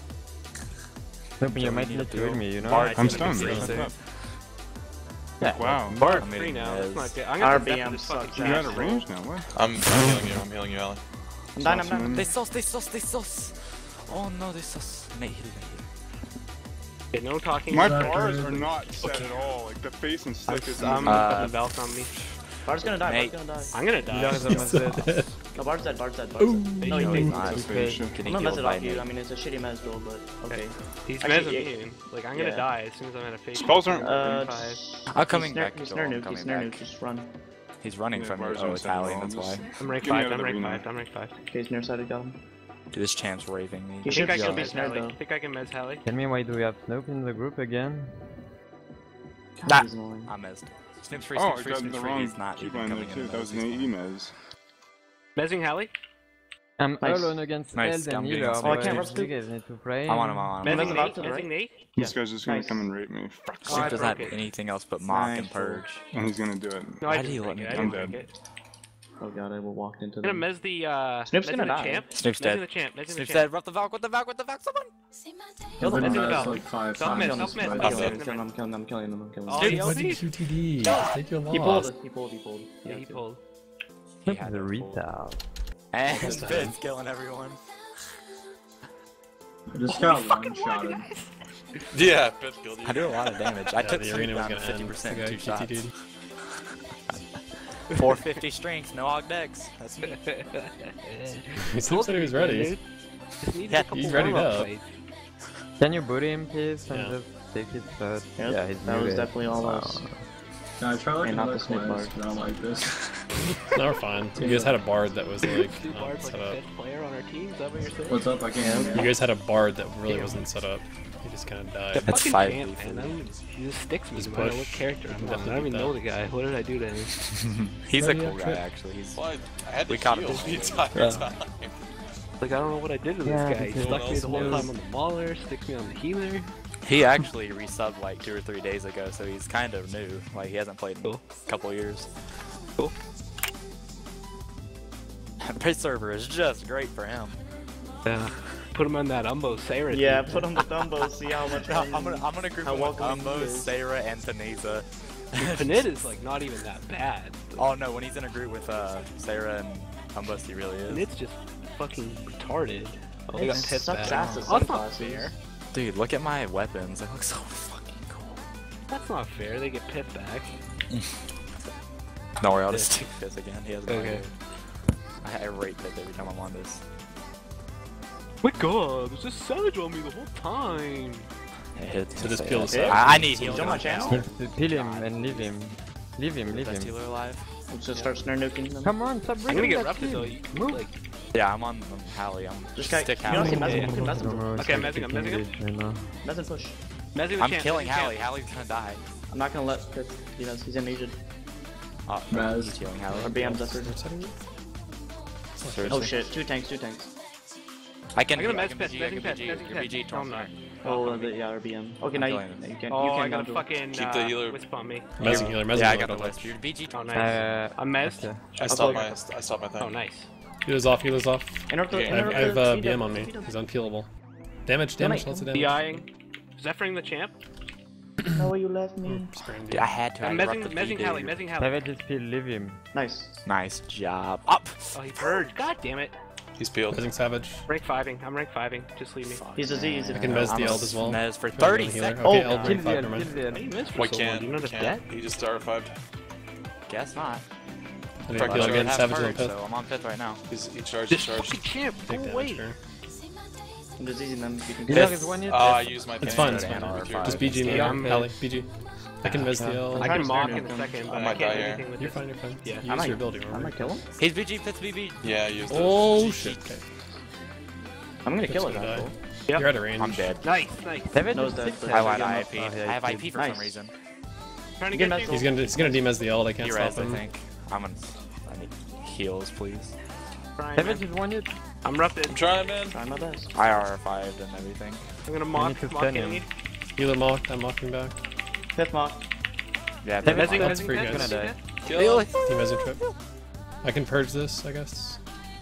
S9: Snoop, you
S5: Joey,
S9: might
S5: need
S9: need
S5: to
S9: to heal
S5: peel.
S9: me, you know?
S5: Bard,
S10: I'm
S5: gonna
S10: stunned.
S5: get
S10: Shut
S5: saved.
S10: up. Wow.
S3: Bard
S5: I'm
S3: free
S5: hitting
S3: now, that's
S5: mez.
S3: not good. I'm
S2: Our
S3: gonna
S2: B
S3: zap
S2: M
S3: this fucking
S2: sucks
S10: You're
S3: champ.
S10: out of range now, what?
S6: I'm, I'm healing you, I'm healing you, Ali.
S2: I'm dying, I'm
S10: Awesome.
S2: dying.
S5: They sauce, they sauce, they sauce. Oh no, they sauce. Nate, heal, Nate,
S3: Okay, no talking.
S10: My
S3: I'm
S10: bars are not set at all. Like the face and stick is.
S3: I'm
S5: Uh,
S3: putting the belt on me.
S2: Bard's gonna die,
S5: Nate.
S2: Bard's gonna die.
S3: I'm gonna
S9: You
S3: die.
S9: guys are almost dead.
S2: No, Bard's dead, Bard's dead, Bard's dead. No, he
S5: No,
S2: phased
S5: he's
S2: me.
S5: not.
S10: It's a face.
S5: Getting
S2: I'm gonna mess
S5: healed
S2: it
S5: by
S2: off you.
S5: Nate.
S2: I mean, it's a shitty mess duel, but okay.
S3: He's
S2: Actually,
S3: mezzing
S2: yeah.
S3: me. Like, I'm gonna
S2: Yeah.
S3: die as soon as I'm at a face.
S10: Spells aren't
S2: Uh,
S10: working.
S2: just-
S5: I'm coming
S2: he's snare-
S5: back,
S2: He's
S5: Joel,
S2: snare
S5: I'm
S2: nuke,
S5: coming
S2: he's snare
S5: back.
S2: nuke, just run.
S5: He's running
S10: Yeah,
S5: from me.
S10: bars
S5: Oh,
S10: aren't
S5: it's
S10: set at
S5: Hallie,
S10: all.
S5: that's
S10: Just-
S5: why.
S3: I'm rank
S10: Get me out
S3: five,
S10: of
S3: I'm
S10: the
S3: rank
S10: arena.
S3: five, I'm rank five.
S2: Okay, he's near sided, got him.
S5: Dude, this champ's raving me.
S2: He
S3: I
S2: should
S3: think I
S2: still
S3: can
S2: be
S3: mez
S2: snared
S3: Hallie.
S2: though.
S3: I think I can mez Hallie.
S9: Tell me why do we have Snoop in the group again?
S2: God, he's annoying.
S5: I missed. Snoop's free,
S10: Oh,
S5: Snoop's
S10: I
S5: free,
S10: got
S5: Snoop's
S10: the
S5: free.
S10: wrong
S5: He's not even
S10: keybind there
S5: coming
S10: too.
S5: in.
S10: That was
S5: He's
S10: an
S5: fine.
S10: E-mez.
S3: Mezzing Hallie?
S9: I'm
S2: Nice.
S9: alone against
S5: Nice,
S9: Eld
S5: I'm
S9: and
S5: getting
S9: healer,
S5: some
S2: Oh, I
S9: but
S2: can't
S9: you
S2: rush through.
S9: guys need to pray.
S5: I'm on him, I'm on him.
S3: Mezzing
S2: Mezzing
S3: Nate?
S2: up to the
S3: Mezzing
S2: right.
S3: Nate?
S10: This guy's just gonna
S2: Nice.
S10: come and rape me.
S3: Oh, I
S5: Snoop doesn't have
S3: broke it.
S5: anything else but mock and
S2: Nice.
S5: purge.
S10: And he's gonna do it.
S3: No, I
S5: Why do you
S3: didn't
S5: let
S3: break
S5: me
S3: it.
S5: do
S3: I didn't
S10: that?
S3: break it.
S2: Oh god, I will walk into
S3: I'm gonna
S2: them.
S3: mez the, uh...
S2: Snoop's
S3: mezzing
S2: gonna
S3: the
S2: die.
S3: champ.
S5: Snoop's
S3: Mezzing
S5: dead.
S3: the champ, mezzing the
S5: Snoop's
S3: champ.
S5: dead. Rough the Valk with the Valk with the Valk, someone!
S2: Kill them.
S3: Mezzing the
S8: Nice,
S3: belt.
S8: like five
S3: Self
S8: times.
S3: mid, self mid.
S8: but-
S2: I'm
S3: Oh,
S2: killing
S3: yeah.
S2: him, I'm killing him, I'm killing him, I'm killing him.
S3: Oh,
S5: Dude,
S3: he
S7: Why did
S3: ulted?
S7: Q T D? Take your loss.
S2: He pulled it, he pulled, he pulled.
S3: Yeah, he pulled.
S5: He
S9: Snoop
S5: had
S9: is a
S5: to pull.
S9: retard.
S5: And Fizz killing everyone.
S8: I just got one-shotted.
S6: Yeah, fifth killed you.
S5: I do a lot of damage. I
S7: Yeah,
S5: took
S7: the
S5: Snoop
S7: arena was
S5: down to
S7: gonna
S5: fifty
S7: end.
S5: percent
S7: The
S5: in
S7: guy
S5: two shots.
S7: Q T D'd.
S5: four fifty strength, no Og Dex. That's me.
S7: Snoop said he was ready.
S3: Just needs
S5: Yeah,
S3: a couple
S7: he's ready
S3: warm-up
S7: now.
S3: fights.
S9: Can you booty him, please, and
S7: Yeah.
S9: just take his spot?
S2: Yep,
S9: Yeah, he's
S2: that was
S9: muted.
S2: definitely all
S9: Oh.
S2: us.
S8: Nah, try like
S2: Hey, not
S8: another
S2: the Smith
S8: class,
S2: bar.
S8: but I don't like this.
S7: No, we're fine. You guys had a bard that was like
S3: Two
S7: not
S3: bards like
S7: set
S3: a
S7: up.
S3: fifth player on our team, is that what you're saying?
S8: What's up? I can't hear
S7: You
S8: you.
S7: guys had a bard that really wasn't set up. He just kind of
S3: The
S7: died.
S5: That's
S3: fucking
S5: five
S3: champ,
S5: V for
S3: man.
S5: me.
S3: I don't even, he just sticks me
S7: Just
S3: no matter
S7: push.
S3: what character I'm
S7: You
S3: on. I
S7: definitely
S3: don't even
S7: do
S3: know
S7: that.
S3: the guy. What did I do to him?
S5: He's a
S7: Ready
S5: cool
S7: up
S5: guy,
S7: trip?
S5: actually. He's
S6: Well, I, I had to
S5: We caught
S6: heal
S5: him
S6: the
S5: this
S6: entire
S7: Yeah.
S6: time.
S3: Like, I don't know what I did to this
S9: Yeah,
S3: guy. He
S9: because
S3: stuck me
S6: else
S3: the whole
S9: knows.
S3: time on the mauler, sticks me on the healer.
S5: He actually resubbed like two or three days ago, so he's kind of new. Like he hasn't played in
S3: Cool.
S5: a couple years.
S3: Cool.
S5: This server is just great for him.
S3: Yeah. Put him on that Umbo Sarah.
S2: Yeah,
S3: team.
S2: put him with Dumbo, see how much
S5: No,
S2: fun-
S5: I'm gonna I'm gonna group
S2: how
S5: him with
S2: welcoming he
S5: Umbo,
S2: is.
S5: Sarah, and Taneza.
S3: Panid is like not even that bad.
S5: Oh no, when he's in a group with uh Sarah and Umbus, he really is.
S3: Panid's just fucking retarded. Oh, they got
S2: It
S3: pit
S2: sucks
S3: back.
S2: ass at
S3: Oh,
S2: some
S3: that's not
S2: classes.
S3: fair.
S5: Dude, look at my weapons. They look so fucking cool.
S3: That's not fair. They get pit back.
S5: Don't worry, I'll just take Fizz again. He has no
S3: Okay.
S5: idea. I, I rate Fizz every time I'm on this.
S3: My god, there's just Savage on me the whole time.
S5: It hits.
S7: So just
S5: say
S7: peel
S5: it.
S7: the side.
S5: I, I need heal.
S2: Show my channel.
S9: Peel him and leave him. Leave him, leave
S5: Best
S9: him.
S5: healer alive.
S2: Let's just start snare nuking them.
S9: Come on, stop
S3: I'm
S9: bringing
S3: gonna get
S9: that
S3: erupted though.
S9: team.
S3: You,
S9: Move.
S3: like,
S5: Yeah, I'm on um, Hallie. I'm
S2: Just got-
S5: stick
S2: you know,
S5: Hallie.
S2: okay, Messi-
S5: Yeah.
S2: okay, Messi-
S3: Okay, I'm messing, I'm messing him.
S9: Right now.
S2: Nothing push.
S3: Mezzy with
S5: I'm
S3: champ,
S5: killing
S3: Mezzy champ.
S5: Hallie. Hallie's gonna die.
S2: I'm not gonna let Pith, you know, he's amnesiac.
S5: Oh,
S8: Maz.
S5: he's killing
S2: Or
S5: Hallie.
S2: B M's after.
S5: Seriously.
S2: Oh shit, two tanks, two tanks.
S5: I can.
S3: I'm gonna
S5: I
S3: mess
S5: can
S3: pit,
S5: B G, I can
S3: messing
S5: B G,
S3: pit,
S5: I
S3: messing
S5: can B G,
S3: pit. No, I'm not.
S2: Oh, uh, the, yeah, or B M. Okay,
S5: I'm
S2: now you,
S5: killing
S2: you
S5: them.
S2: can.
S3: Oh,
S2: you can
S3: I got a
S2: go.
S3: fucking
S6: Keep the
S3: uh,
S6: healer-
S3: wisp on me.
S7: Mezzy healer, Mezzy
S5: Yeah, I
S7: healer.
S5: got the list, dude. B G.
S3: Oh, nice.
S9: Uh,
S3: I'm mezzed.
S9: okay.
S6: I stopped
S2: Okay.
S6: my I stopped my thing.
S3: Oh, nice.
S7: Healers off, healers off.
S2: Interrupt the,
S6: Okay.
S7: I have,
S2: interrupt
S7: I have
S2: the
S7: uh,
S2: speed
S7: B M
S2: up,
S7: on me.
S2: speed up.
S7: He's unpeelable. Damage, damage, lots of damage.
S3: DIing. Zephering the champ.
S2: No way you left me.
S7: Spraying
S5: Dude, I had to. I
S3: I'm
S5: interrupted
S3: mezzing,
S5: the
S3: mezzing
S5: dude.
S3: Hallie, mezzing Hallie.
S9: Savage is peel, leave him.
S2: Nice.
S5: Nice job. Up.
S3: Oh, he purged. God damn it.
S6: He's peeled.
S7: Rising Savage.
S3: Rank fiving. I'm rank fiving. Just leave me.
S2: He's a Z, he's a
S7: I can mez
S5: I'm
S7: the
S5: a
S7: eld as well.
S5: Mez for
S7: Healer,
S5: thirty
S7: healer.
S5: seconds.
S7: Okay,
S2: Oh,
S7: eld
S9: Kill
S7: rank
S9: the
S7: five,
S9: end,
S7: never
S9: kill
S7: mind.
S9: the
S3: How
S9: end.
S3: do you miss for
S6: Why
S3: so long?
S6: can't?
S3: Do you notice
S6: can't.
S3: that?
S6: He just R fived.
S5: Guess not.
S7: I need
S6: Fuck,
S7: to peel
S6: I
S7: again.
S5: have
S7: Savage on
S5: purge,
S7: pith.
S5: so I'm on fifth right now.
S6: He's he charged. He
S3: This
S6: charged.
S3: fucking champ. Go
S7: Take damage
S3: away.
S7: here.
S2: I'm just easing them. You can
S9: Healer is one hit.
S6: Oh, I used my
S7: It's
S6: thing.
S7: fine, it's
S6: With
S7: fine.
S6: your-
S7: Just B G me,
S3: Yeah, I'm-
S7: Hallie, B G. I can mez the
S2: Yeah.
S7: eld.
S3: I
S2: trying
S3: can
S2: to
S3: mock
S2: snare
S3: in a
S2: him.
S3: second,
S6: I
S3: but I
S6: might
S3: can't
S6: die
S3: do
S6: here.
S3: anything with
S7: You're
S3: it.
S7: fine, you're fine.
S3: Yeah.
S7: Use
S2: I might,
S7: your ability,
S2: I
S7: remember?
S2: might kill him.
S5: He's B G, fifth B B.
S6: Yeah, I used it.
S7: Oh shit. Okay.
S2: I'm gonna kill it,
S7: Gonna die.
S2: asshole.
S3: Yep.
S7: You're out of range.
S5: I'm dead.
S3: Nice, nice.
S9: Savage
S2: No,
S9: is
S2: that-
S9: six.
S2: that-
S5: I lied.
S2: yeah,
S5: I
S2: yeah,
S5: I P.
S9: yeah,
S5: I have I P for some
S2: nice.
S5: reason.
S3: Trying to
S2: You
S3: get
S2: can
S3: you.
S2: mess
S7: He's gonna he's gonna demez the eld. I can't
S5: He
S7: stop
S5: rezzed, I
S7: him.
S5: think. I'm gonna. I need heals, please.
S3: Trying,
S9: Savage
S3: man.
S9: is one hit.
S3: I'm erupted.
S6: I'm trying, man.
S2: Trying my best.
S5: I R fived and everything.
S3: I'm gonna
S9: need
S3: mock,
S9: to
S3: mock
S9: stun
S3: enemy.
S9: him.
S7: Healer mocked. I'm mocking back.
S2: Fifth mock.
S5: Yeah,
S9: Savage
S5: that's
S3: Mezzing,
S7: That's
S3: mezzing,
S7: free,
S3: mezzing,
S7: guys.
S9: Gonna die.
S3: mezzing.
S6: Kill him.
S7: Team mezzing trip. I can purge this, I guess.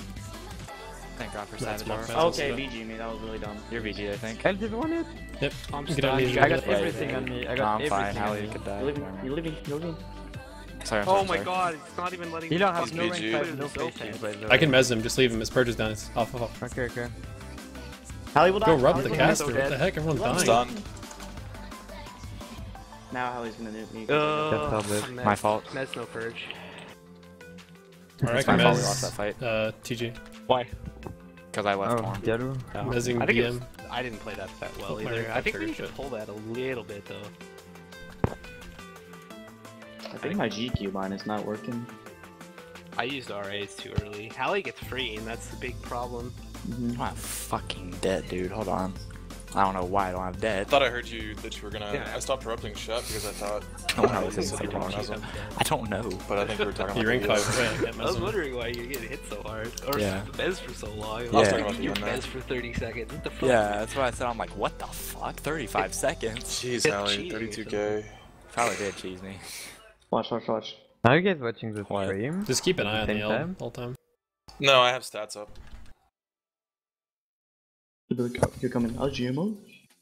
S5: Thank God for
S7: That's
S5: Savage
S7: more
S5: R.
S7: fast.
S2: Okay, B G me, that was really dumb.
S5: You're B G, I think.
S9: Eld is one hit.
S7: Yep.
S3: I'm
S7: Get on
S3: stunned.
S7: these.
S9: I got
S7: Yeah,
S9: everything
S5: yeah.
S9: on me. I
S5: No,
S9: got
S5: I'm fine.
S9: everything
S5: Hallie
S9: on me.
S5: could die.
S2: You're leaving, you're leaving, you're leaving.
S5: Sorry, I'm
S3: Oh
S5: sorry,
S3: my
S5: sorry.
S3: god, it's not even letting
S9: Healer
S3: me.
S9: has
S6: He's
S9: no
S6: B
S9: rank
S6: G.
S9: five, no
S3: It's
S9: face
S3: okay.
S9: shield, by the
S7: I can
S9: way.
S7: mez him. Just leave him. His purge is done. It's off, off, off.
S9: Okay, okay.
S2: Hallie will die.
S7: Go rub
S2: Hallie
S7: the
S2: will die.
S7: caster. What the heck? Everyone's
S2: I'm
S6: I'm
S7: dying.
S6: stunned.
S2: Now Hallie's gonna nuke me.
S3: Uh,
S9: That's all
S3: I'm
S9: good.
S5: My
S3: mez.
S5: fault.
S3: Mez no purge.
S7: Alright, I
S5: It's
S7: can
S5: my fault we lost that
S7: mez
S5: fight.
S7: uh, T G.
S3: Why?
S5: Because I left
S9: Oh,
S5: Torn.
S9: Yaru.
S7: Mezzing
S3: I think
S7: B
S3: it was,
S7: M.
S3: I didn't play that that well
S7: Fuck my
S3: either.
S7: rank
S3: I think we
S7: trigger
S3: need to
S7: shit.
S3: pull that a little bit though.
S2: I think my G Q mine is not working.
S3: I used R As too early. Hallie gets free, and that's the big problem.
S2: Mm-hmm.
S5: I'm fucking dead, dude. Hold on. I don't know why I don't have
S6: I
S5: dead.
S6: thought I heard you that you were gonna.
S3: Yeah.
S6: I stopped interrupting Shep because I thought.
S5: Oh, I
S6: I
S5: was
S6: was
S5: thinking
S6: wrong.
S5: something wrong. I don't know.
S6: But I think we were talking
S7: You
S6: about.
S7: rank
S6: the
S7: five. Wait, I can't
S3: I
S7: mez
S3: was
S7: him.
S3: wondering why you're getting hit so hard. Or
S5: Yeah.
S3: Mez for so long.
S6: I was
S5: Yeah.
S6: talking about the
S3: You
S6: end there.
S3: Mez for thirty seconds. What the fuck?
S5: Yeah, that's what I said. I'm like, what the fuck? thirty-five seconds?
S6: Jeez,
S3: Hit
S6: Hallie,
S3: cheating or
S6: thirty-two K.
S5: Probably did cheese me.
S2: Watch, watch, watch.
S9: Are you guys watching the
S5: What?
S9: stream?
S7: Just keep an eye on the
S9: Same
S7: eld
S9: time?
S7: all time.
S6: No, I have stats up.
S2: You're coming. Oh, G M O?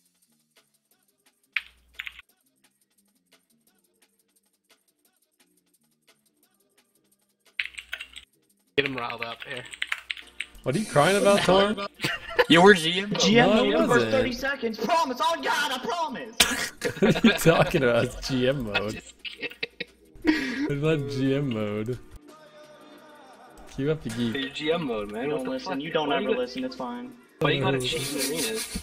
S3: Get him riled up here.
S7: What are you crying about, Torn?
S5: You were G M?
S2: G M
S7: No,
S2: mode
S7: it
S2: the first
S7: wasn't.
S2: thirty seconds. Promise. Oh God, I promise.
S7: What are you talking about? It's G M mode.
S3: Just kidding.
S7: It's not G M mode. Keep up the geek.
S3: Your G M mode, man.
S2: You
S3: What
S2: don't
S3: the
S2: listen.
S3: fuck?
S2: You don't
S3: Why
S2: ever
S3: gotta-
S2: listen. It's fine.
S3: Why you gotta cheat in arenas?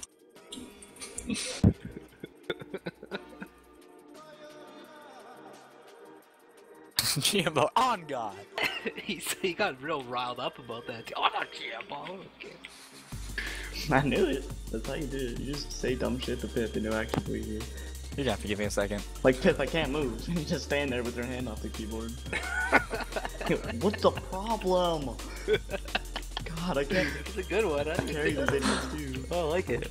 S5: G M O on God.
S3: He's, he got real riled up about that. Oh, not G M O. Okay.
S2: I knew it. That's how you do it. You just say dumb shit to Pith and it'll actually for you.
S5: You're gonna have to give me a second.
S2: Like Pith, I can't move. You just stand there with your hand off the keyboard. What's the problem? God, I can't
S3: It's a good one. Huh?
S2: carry the videos too.
S3: Oh, I like it.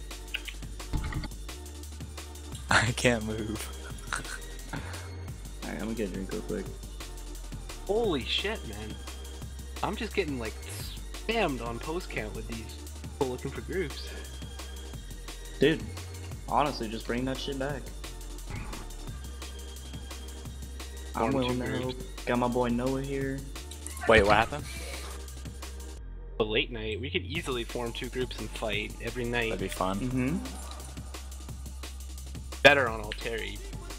S5: I can't move.
S2: Alright, I'm gonna get a drink real quick.
S3: Holy shit, man. I'm just getting like spammed on post count with these people looking for groups.
S2: Dude, honestly, just bring that shit back. I'm
S3: Form
S2: willing
S3: two
S2: to
S3: groups.
S2: help. Got my boy Noah here.
S5: Wait, what happened?
S3: a late night, we could easily form two groups and fight every night.
S5: That'd be fun.
S2: Mm-hmm.
S3: Better on Alteri.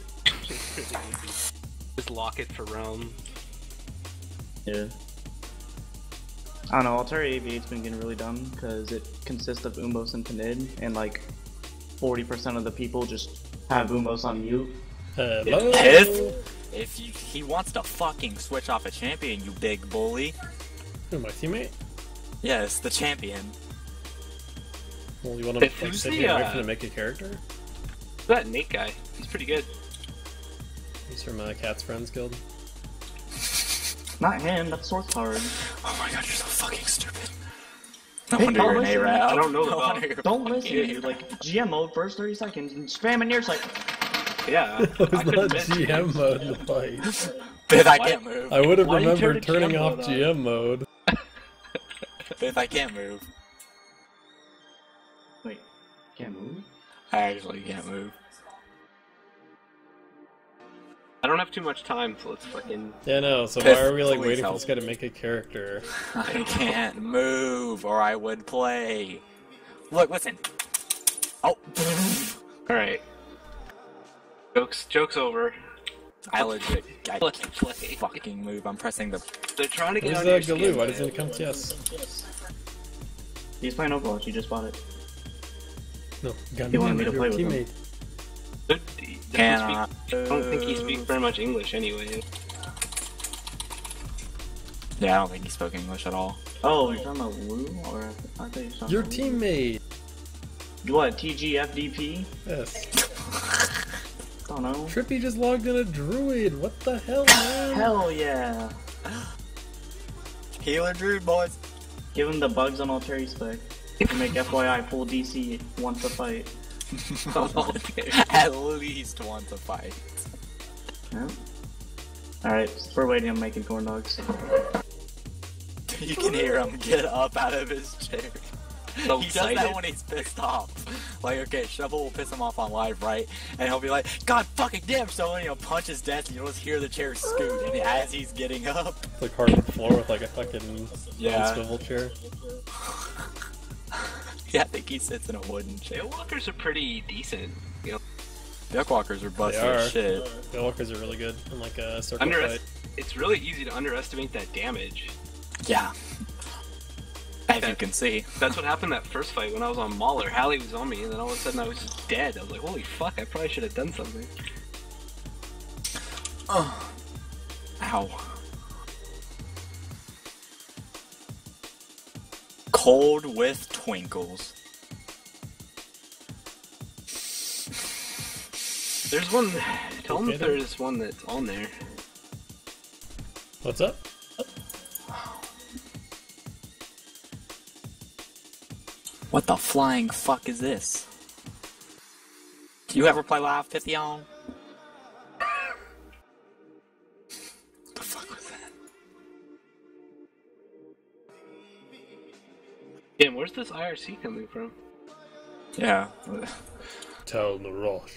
S3: Just lock it for Rome.
S2: Yeah. I don't know, Alteri A V eight's been getting really dumb because it consists of Umos and Panid, and like forty percent of the people just have Umos on mute.
S7: Hello?
S5: If, if you, he wants to fucking switch off a champion, you big bully.
S7: Who, my teammate?
S5: Yes, the champion.
S7: Well, you want to like,
S3: Who's
S7: sit
S3: the,
S7: here and wait
S3: uh,
S7: for him to make a character?
S3: That Nate guy, he's pretty good.
S7: He's from uh, Cat's Friends Guild.
S2: Not him, that's Source Card.
S5: Oh my god, you're so fucking stupid. No
S2: Hey,
S5: wonder
S2: don't
S5: you're an
S2: listen.
S5: A-Rab.
S3: I don't know
S5: No
S3: about-
S5: wonder you're
S2: Don't
S5: fucking
S2: listen,
S5: A-Rab.
S2: dude. Like, G M mode, first thirty seconds, and spamming near like.
S3: Yeah,
S7: It was
S3: I couldn't
S7: not
S3: miss.
S7: G M mode in the fight.
S5: Biff, I
S3: Why-
S5: can't move.
S7: I would have
S3: Why do you turn
S7: remembered
S3: to G M
S7: turning off
S3: mode
S7: G M mode.
S5: Biff, I can't move.
S2: Wait, can't move?
S5: I actually can't move.
S3: I don't have too much time, so let's fucking.
S7: Yeah, no, so
S5: Piff,
S7: why are we like
S5: please
S7: waiting
S5: help.
S7: for this guy to make a character?
S5: I can't move, or I would play. Look, listen. Oh.
S3: Alright. Jokes, joke's over.
S5: I legit. I
S3: Let's
S5: can't
S3: play.
S5: fucking move. I'm pressing the.
S3: They're trying to get
S7: Where's
S3: on
S7: uh,
S3: your
S7: Galoo?
S3: skin,
S7: Why
S3: man.
S7: doesn't it come to yes?
S2: He's playing Overwatch, he just bought it.
S7: No, Gunny,
S2: He wanted me to
S7: your
S2: play with him.
S7: teammate.
S3: Dude, he doesn't
S5: Cannot.
S3: speak- I don't think he speaks very much English anyway.
S5: Yeah, I don't think he spoke English at all.
S2: Oh, you're talking about Woo? Or I thought you were talking
S7: Your
S2: about
S7: teammate!
S2: What, T G F D P?
S7: Yes.
S2: Don't know.
S7: Trippy just logged in a druid! What the hell, man?
S2: Hell yeah!
S5: Healer Druid, boys.
S2: Give him the bugs on Alteri spec. You can make F Y I full D C once a fight.
S5: At least once a fight.
S2: Yeah. Alright, we're waiting on making corn dogs.
S5: You can hear him get up out of his chair.
S3: So
S5: He does that
S3: excited.
S5: when he's pissed off. Like, okay, Shovel will piss him off on live, right? And he'll be like, God fucking damn, Shovel, and he'll punch his desk and you'll just hear the chair scoot. And as he's getting up,
S7: It's like hardwood floor with like a fucking
S5: Yeah.
S7: swivel chair.
S5: yeah, I think he sits in a wooden chair.
S3: Walkers are pretty decent. You know,
S5: Duckwalkers are busted
S7: They are.
S5: as shit.
S7: The walkers are really good in like a circle
S3: under
S7: fight.
S3: it's really easy to underestimate that damage.
S5: Yeah. As you can see.
S3: That's what happened that first fight when I was on Mauler. Hallie was on me, and then all of a sudden I was just dead. I was like, holy fuck, I probably should have done something.
S5: Oh. Ow. Cold with twinkles.
S3: There's one. Tell them
S7: Okay,
S3: if
S7: then.
S3: there's one that's on there.
S7: What's up?
S5: What the flying fuck is this? Do you ever play Live Pythion? What the fuck was that?
S3: Damn, where's this I R C coming from?
S5: Yeah.
S7: Tal Narosh.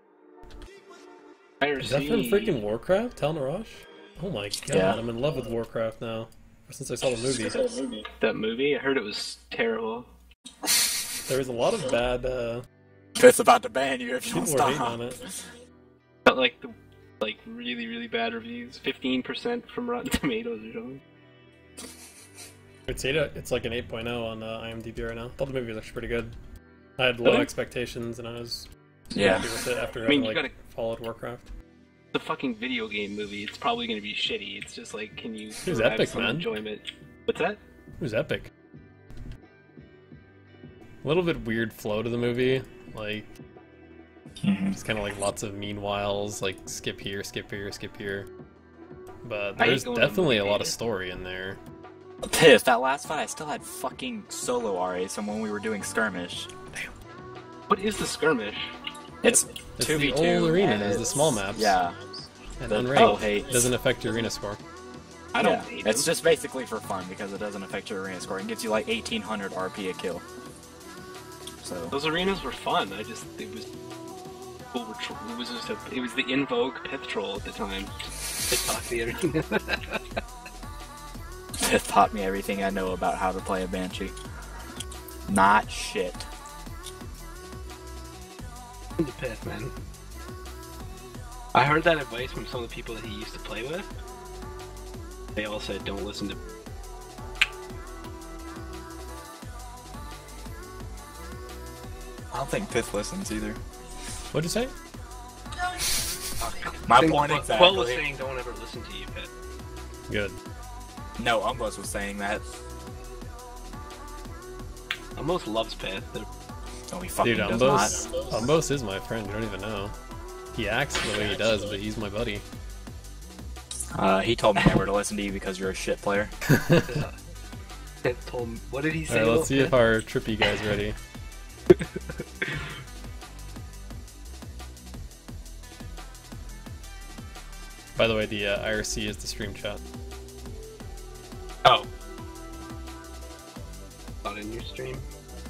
S3: I R C.
S7: Is that from freaking Warcraft? Tal Narosh? Oh my god,
S5: Yeah.
S7: I'm in love with Warcraft now. Ever since I saw the movie.
S3: That movie? I heard it was terrible.
S7: There was a lot of bad, uh,
S5: It's about to ban you if you don't
S7: people were hating
S5: stop.
S7: on it.
S3: But like the like really really bad reviews. Fifteen percent from Rotten Tomatoes or something.
S7: It's eight, it's like an eight point oh on uh, IMDb right now. I thought the movie was actually pretty good. I had low
S3: Really?
S7: expectations and I was
S5: Yeah.
S7: happy with it after
S3: I mean,
S7: having
S3: you
S7: like
S3: gotta-
S7: followed Warcraft.
S3: The fucking video game movie. It's probably gonna be shitty. It's just like, can you
S7: was
S3: derive
S7: epic,
S3: some
S7: man.
S3: enjoyment? What's that?
S7: It was epic. A little bit weird flow to the movie, like
S5: Mhm.
S7: just kind of like lots of meanwhiles, like skip here, skip here, skip here. But
S3: How you
S7: there's
S3: going to
S7: definitely a
S3: movie
S7: lot of
S3: theater?
S7: story in there.
S5: Pissed. That last fight, I still had fucking solo R As from when we were doing skirmish.
S3: What is the skirmish?
S5: It's
S7: It's
S5: two v
S7: the
S5: two.
S7: old arena,
S5: and
S7: it's the
S5: it's-
S7: small maps.
S5: Yeah.
S7: And
S5: The
S7: unranked
S5: people hate-
S7: doesn't affect your arena score.
S3: I don't
S5: yeah.
S3: hate
S5: It's
S3: them.
S5: just basically for fun because it doesn't affect your arena score. It gives you like eighteen hundred R P a kill. So.
S3: Those arenas were fun. I just it was people were tr- it was just a, it was the in vogue pith troll at the time. They talked the arena.
S5: Pith taught me everything I know about how to play a Banshee. Not shit.
S3: The Pith, man. I heard that advice from some of the people that he used to play with. They all said don't listen to.
S5: I don't think Pith listens either.
S7: What'd you say?
S5: My
S3: I think
S5: point
S3: Qu-
S5: exactly.
S3: Quell was saying don't ever listen to you, Pith.
S7: Good.
S5: No, Umbos was saying that.
S3: Almost loves Pith. They're...
S5: No, he fucking
S7: Dude,
S5: does
S7: Umbos,
S5: not.
S7: Umbos is my friend. You don't even know. He acts the way he does, but he's my buddy.
S5: Uh, he told me never to listen to you because you're a shit player.
S3: Pith told me, what did he say?
S7: Alright, let's
S3: about
S7: see
S3: Pith?
S7: if our trippy guy's ready. By the way, the uh, I R C is the stream chat.
S3: Oh. Not in your stream.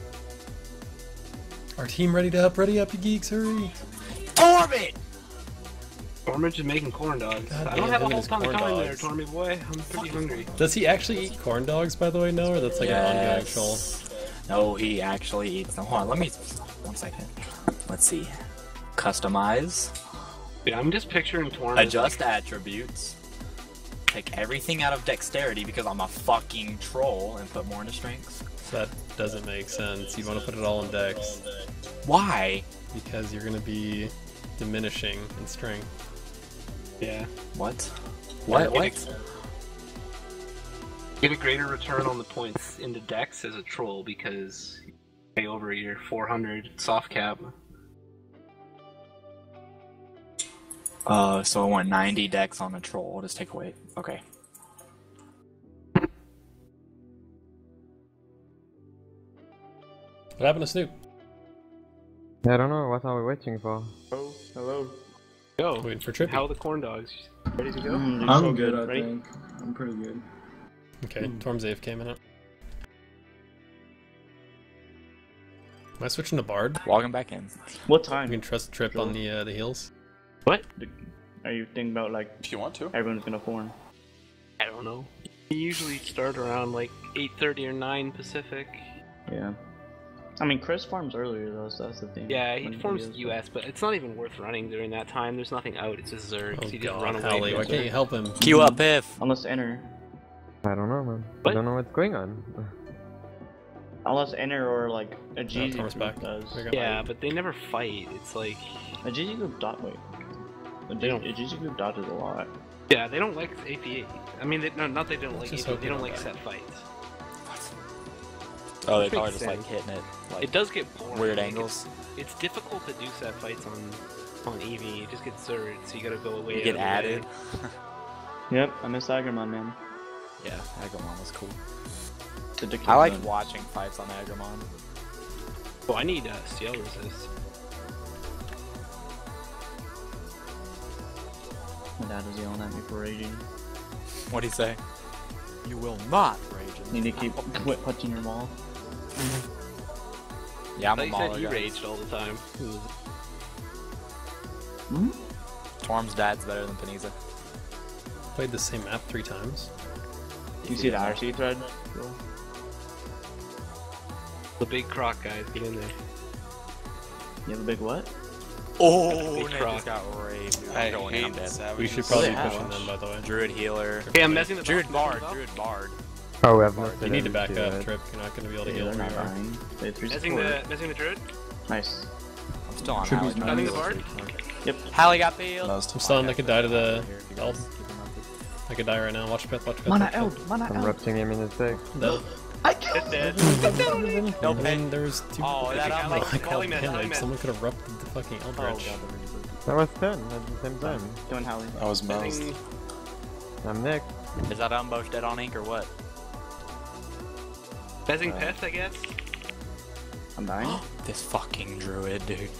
S7: Our team ready to up, ready up, you geeks, hurry!
S5: Orbit!
S3: Tormage is making corn dogs.
S7: God
S3: I don't
S7: damn,
S3: have a
S7: him and
S3: whole
S7: his
S3: ton of
S7: corn
S3: time there,
S7: dogs.
S3: Tormy boy. I'm pretty hungry.
S7: Does he actually eat corn dogs, by the way, no? Or that's like an ongoing troll?
S5: No, he actually eats them. Hold on, let me... One second. Let's see. Customize.
S3: Yeah, I'm just picturing Tormage.
S5: Adjust attributes. Take everything out of dexterity because I'm a fucking troll and put more into strengths.
S7: That doesn't make sense. You want to put it all in dex.
S5: Why?
S7: Because you're going to be diminishing in strength.
S3: Yeah.
S5: What? What?
S3: Get
S5: What?
S3: a, get a greater return on the points into Dex as a troll because you pay over your four hundred soft cap.
S5: Uh, so I want ninety dex on a troll. I'll just take away. Okay.
S7: What happened to Snoop?
S9: I don't know, what are we waiting for?
S2: Oh, hello.
S3: Go.
S7: Waiting for Trippy.
S3: How are the corn dogs? Ready to go?
S2: Mm, dude,
S8: I'm
S2: so
S8: good, I
S2: Ready?
S8: think. I'm pretty good.
S7: Okay, Torm's A F K minute. Am I switching to Bard?
S5: Logging back in.
S2: What
S7: You
S2: time?
S7: can trust Trip on the uh, the heals.
S3: What?
S2: Are you thinking about like
S6: If you want to.
S2: everyone's gonna form?
S3: I don't know. We usually start around like eight thirty or nine Pacific.
S2: Yeah. I mean, Chris farms earlier though, so that's the thing.
S3: Yeah, he
S2: When
S3: forms
S2: goes-
S3: U S, but it's not even worth running during that time. There's nothing out. It's just Zerg.
S7: Oh
S3: so you just
S7: god,
S3: run away.
S7: Hallie,
S3: from
S7: why can't
S3: Zerg.
S7: you help him?
S5: Queue up, Piff.
S2: Unless enter.
S9: I don't know, man.
S3: What?
S9: I don't know what's going on.
S2: Unless enter or like a Jeezy
S7: Torm's
S2: group
S7: back.
S2: does.
S7: There you go.
S3: Yeah, but they never fight. It's like,
S2: A Jeezy group dot wait. A,
S3: They
S2: G-
S3: don't-
S2: a Jeezy group dodges a lot.
S3: yeah, they don't like A P A. I mean, they, no, not they don't
S7: Let's
S3: like
S7: just
S3: A P A.
S7: hope
S3: They
S7: they
S3: don't
S7: don't
S3: like
S7: die.
S3: set fights.
S5: Oh, they
S3: Which
S5: probably
S3: makes
S5: just like
S3: sense.
S5: hitting it. Like,
S3: It does get boring.
S5: weird
S3: like,
S5: angles.
S3: It's, it's difficult to do set fights on on Eevee. You just get Zerg, so you gotta go away.
S5: You
S3: out
S5: get
S3: of the
S5: added.
S3: way.
S2: Yep, I miss Agramon, man.
S5: Yeah, Agumon was cool.
S2: The Decay
S5: I like
S2: Zone.
S5: watching fights on Agumon.
S3: Oh, I need uh, Ciel resist.
S2: My dad was yelling at me for raging.
S5: What'd he say? You will not rage in
S2: Need to
S5: this
S2: keep
S5: battle.
S2: quit punching your wall.
S5: Yeah, I'm
S3: I
S5: a
S3: thought you said
S5: Mauler
S3: he
S5: guy.
S3: raged all the time.
S2: Hmm?
S5: Torm's dad's better than Panisa.
S7: Played the same map three times.
S2: You see the I R C thread?
S3: The big croc guys, get in there.
S2: You have a big what?
S5: Oh,
S3: Big
S5: Nick
S3: croc.
S5: just got raped. Dude,
S6: I
S5: I'm going in, I'm
S6: hate
S5: dead.
S6: savages.
S7: We should probably
S2: they
S7: be
S2: have?
S7: pushing them, by the way.
S5: Druid healer.
S3: Okay, I'm messing the
S5: Druid
S3: top,
S5: bard.
S3: messing the
S5: Druid bard.
S9: Oh, we have not
S7: You need to back
S9: do
S7: up,
S9: that.
S7: Trip. You're not going to be able to
S2: Yeah,
S7: heal
S2: they're
S7: where
S2: not
S7: you are.
S2: dying. They have three
S3: Messing
S2: support.
S3: the, messing the druid?
S2: Nice.
S5: I'm still on
S8: Tribute
S5: Hallie.
S8: man.
S3: Stunning the bard?
S2: Yep.
S5: Hallie got peeled.
S7: I'm stunned, I could die to the Eld. I could die right now. Watch Pith, watch Pith.
S2: Mana
S7: watch Pith.
S2: Eld! Mana
S9: I'm
S2: Eld!
S9: rupturing him in his deck.
S7: No.
S2: I killed
S3: Dead.
S5: No
S7: And then there was two
S5: Oh,
S7: people
S5: that
S7: that
S5: I'm
S3: like-
S7: like,
S3: Holy man,
S7: damn
S3: holy
S7: it,
S3: man.
S7: someone could have rupted the fucking
S2: Oh
S7: Eldritch.
S2: god,
S9: That was ten at the same time.
S2: Doing Hallie.
S6: I was moused.
S3: Messing,
S9: I'm next.
S5: Is that Umbosh dead on ink or what?
S3: messing Peth, I guess?
S2: I'm dying.
S5: This fucking druid, dude.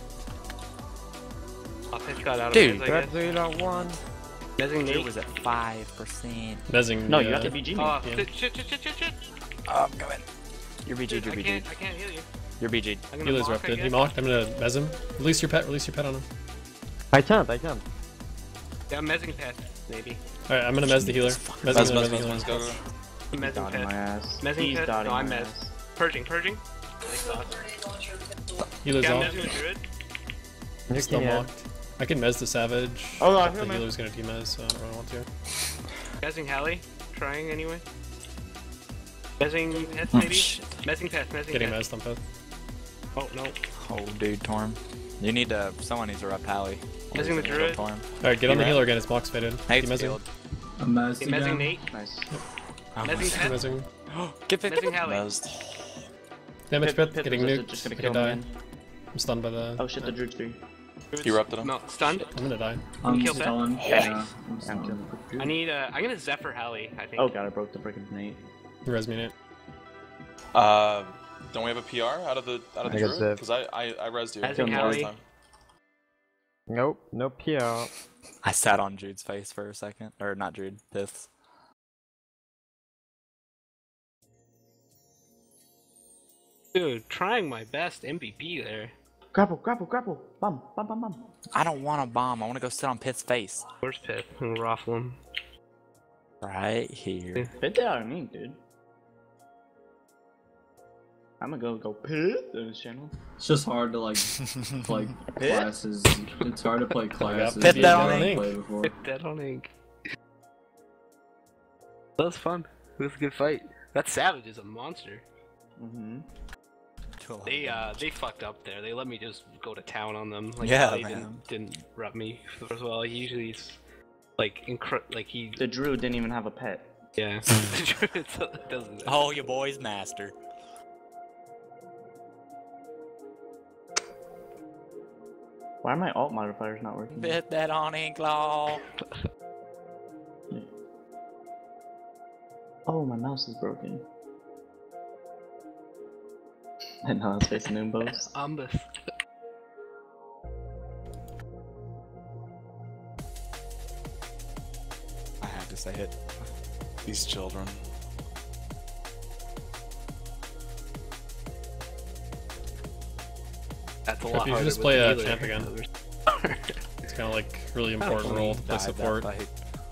S3: Oh, Peth got out of
S5: Dude,
S3: this, I
S9: Red
S3: guess.
S9: zero one.
S3: Messing
S5: Druid
S3: Nate.
S5: was at five percent.
S7: Mezzing
S2: No,
S7: the,
S2: you have
S7: uh,
S2: to be G.
S3: Oh,
S7: Yeah.
S3: shit, shit, shit, shit, shit, shit.
S5: Oh, I'm coming. You're B G,
S3: Dude,
S5: you're
S3: I
S5: B G.
S3: can't, I can't heal you.
S5: You're B G.
S3: I'm gonna
S7: Healer's
S3: mock, I
S7: rupted. He
S3: guess.
S7: mocked. I'm gonna mez him. Release your pet. Release your pet on him.
S9: I can't, I can't.
S3: Yeah, I'm messing Peth, maybe.
S7: Alright, I'm gonna mez the healer. Mez
S6: Mez,
S7: him,
S6: mez,
S7: mez the
S6: mez,
S7: healer.
S6: mez, go, go.
S2: He's
S3: Mezzing
S2: dotting
S3: pit.
S2: my ass.
S3: Mezzing
S2: He's
S3: pit?
S2: dotting
S3: No, I'm
S2: my
S3: mez.
S2: ass.
S3: Purging, purging. Nice dot.
S7: Healer's
S3: Yeah, I'm
S7: off.
S3: mezzing the druid.
S9: You
S7: Still
S9: can add.
S7: locked. I can mez the savage.
S2: Oh, I
S7: but
S2: hear
S7: the
S2: me.
S7: healer's gonna demez, so I don't really want to.
S3: Mezzing Hallie. Trying anyway. Mezzing pest
S5: Oh,
S3: maybe?
S5: shit.
S3: Mezzing pest, mezzing
S7: Getting
S3: pest.
S7: mezzed on pet.
S3: Oh no.
S5: Oh, dude, Torm. You need to. Someone needs to rep Pally.
S3: Mezzing the druid.
S5: Torm.
S7: Alright, get on the
S5: He
S7: healer again, his block's faded.
S5: Nate's
S7: Demezing.
S5: field.
S8: I'm messed
S3: Okay, mezzing
S8: again.
S3: Nate.
S2: Nice.
S5: Oh,
S3: Mezzing pet.
S7: Demezing.
S5: Get it.
S3: Mezzing Hallie.
S6: Mezzed.
S7: Damage
S2: Pip-
S7: pit,
S2: Pip
S7: getting
S2: is
S7: nuked.
S2: just gonna
S7: I
S2: kill
S7: could
S2: me
S7: die.
S2: again.
S7: I'm stunned by the.
S2: Oh shit, the Druid's free.
S6: He repped him.
S3: No, stunned.
S7: I'm gonna die.
S8: I'm
S3: Kill Pet?
S8: stunned.
S3: Yeah.
S8: Yeah, I'm
S2: I'm
S8: stunned.
S2: killing the Druid.
S3: I need uh I'm gonna Zephyr Hallie, I think.
S2: Oh god, I broke the freaking Nate.
S7: Res me, Nate.
S6: Uh, don't we have a P R out of the out of the
S9: I got
S6: druid?
S9: zip.
S6: Because I I I rezzed you
S3: Mezzing
S6: last
S3: Hallie.
S6: time.
S9: Nope, no P R.
S5: I sat on Jude's face for a second. Or not Jude, Pith's.
S3: Dude, trying my best M V P there.
S2: Grapple, grapple, grapple. Bum, bum, bum, bum.
S5: I don't want a bomb. I want to go sit on Pith's face.
S3: Where's Pit? I'm gonna raffle him.
S5: Right here.
S2: Pit that out of me, dude. I'm gonna go go pit on this channel.
S8: It's just hard to like play classes. It's hard to play classes.
S7: Pit
S8: you
S5: that
S8: haven't
S5: on ink.
S8: played before.
S3: Pit dead on ink. That was fun. It was a good fight. That Savage is a monster.
S2: Mm-hmm.
S3: They uh they fucked up there. They let me just go to town on them. Like
S5: Yeah,
S3: Hallie
S5: man.
S3: didn't didn't rep me as well. He usually is like incre like he
S2: The Druid didn't even have a pet.
S3: yeah. It doesn't.
S5: Oh, your boy's master.
S2: Why are my alt modifiers not working?
S5: Pit that on ink law.
S2: Oh, my mouse is broken. And now it's facing Umbos.
S3: Umbus.
S5: I had to say it.
S6: These children.
S3: That's a
S7: Trip,
S3: lot
S7: you should
S3: harder
S7: just
S3: with
S7: play
S3: the
S7: a
S3: healer.
S7: champ again. It's kind of like really important role to play
S5: Died that
S7: support.
S5: fight.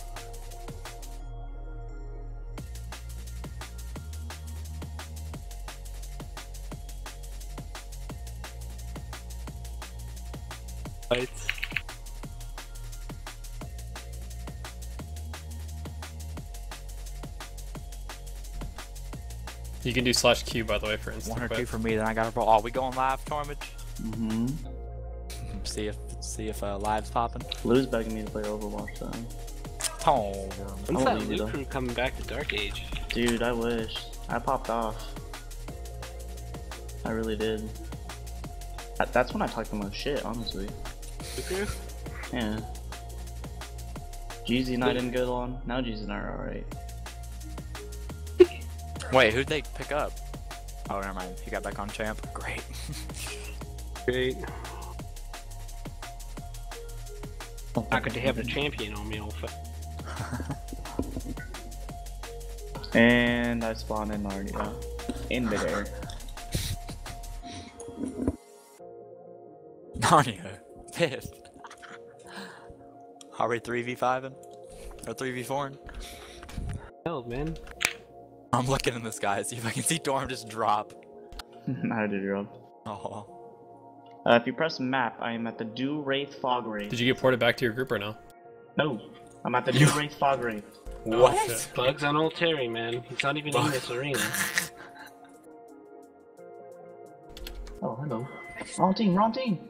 S3: Fights.
S7: You can do slash Q by the way for
S5: One
S7: instant
S5: or two
S7: quit.
S5: for me, then I gotta roll. Oh, we going live, Tormage?
S2: Mm-hmm.
S5: See if see if uh, live's popping.
S2: Lou's begging me to play Overwatch though.
S5: Torm.
S3: When's
S2: won't
S3: that
S2: leave you,
S3: loot
S2: though.
S3: crew coming back to Dark Age?
S2: Dude, I wish. I popped off. I really did. That- That's when I talked the most shit, honestly.
S3: Loot crew?
S2: Yeah. Jeezy and I didn't get along. Now Jeezy and I are alright.
S5: Wait, who'd they pick up? Oh, never mind. He got back on champ. Great.
S3: Great. Not good to have a champion on me, old fa-
S2: And I spawned in Narnia. In midair.
S5: Narnia. Pissed. Are we three v five-ing? Or three v four-ing?
S3: Hell, man.
S5: I'm looking in the sky, see if I can see Dorm just drop.
S2: How did you drop?
S5: Oh.
S2: Uh, if you press map, I am at the Dew Wraith Fog Wraith.
S7: Did you get ported back to your group or no?
S2: No, I'm at the Dew Wraith Fog Wraith.
S5: What?
S3: Oh, shit. Bugs on old Terry, man. He's not even in this arena.
S2: Oh, hello. Wrong team, wrong team.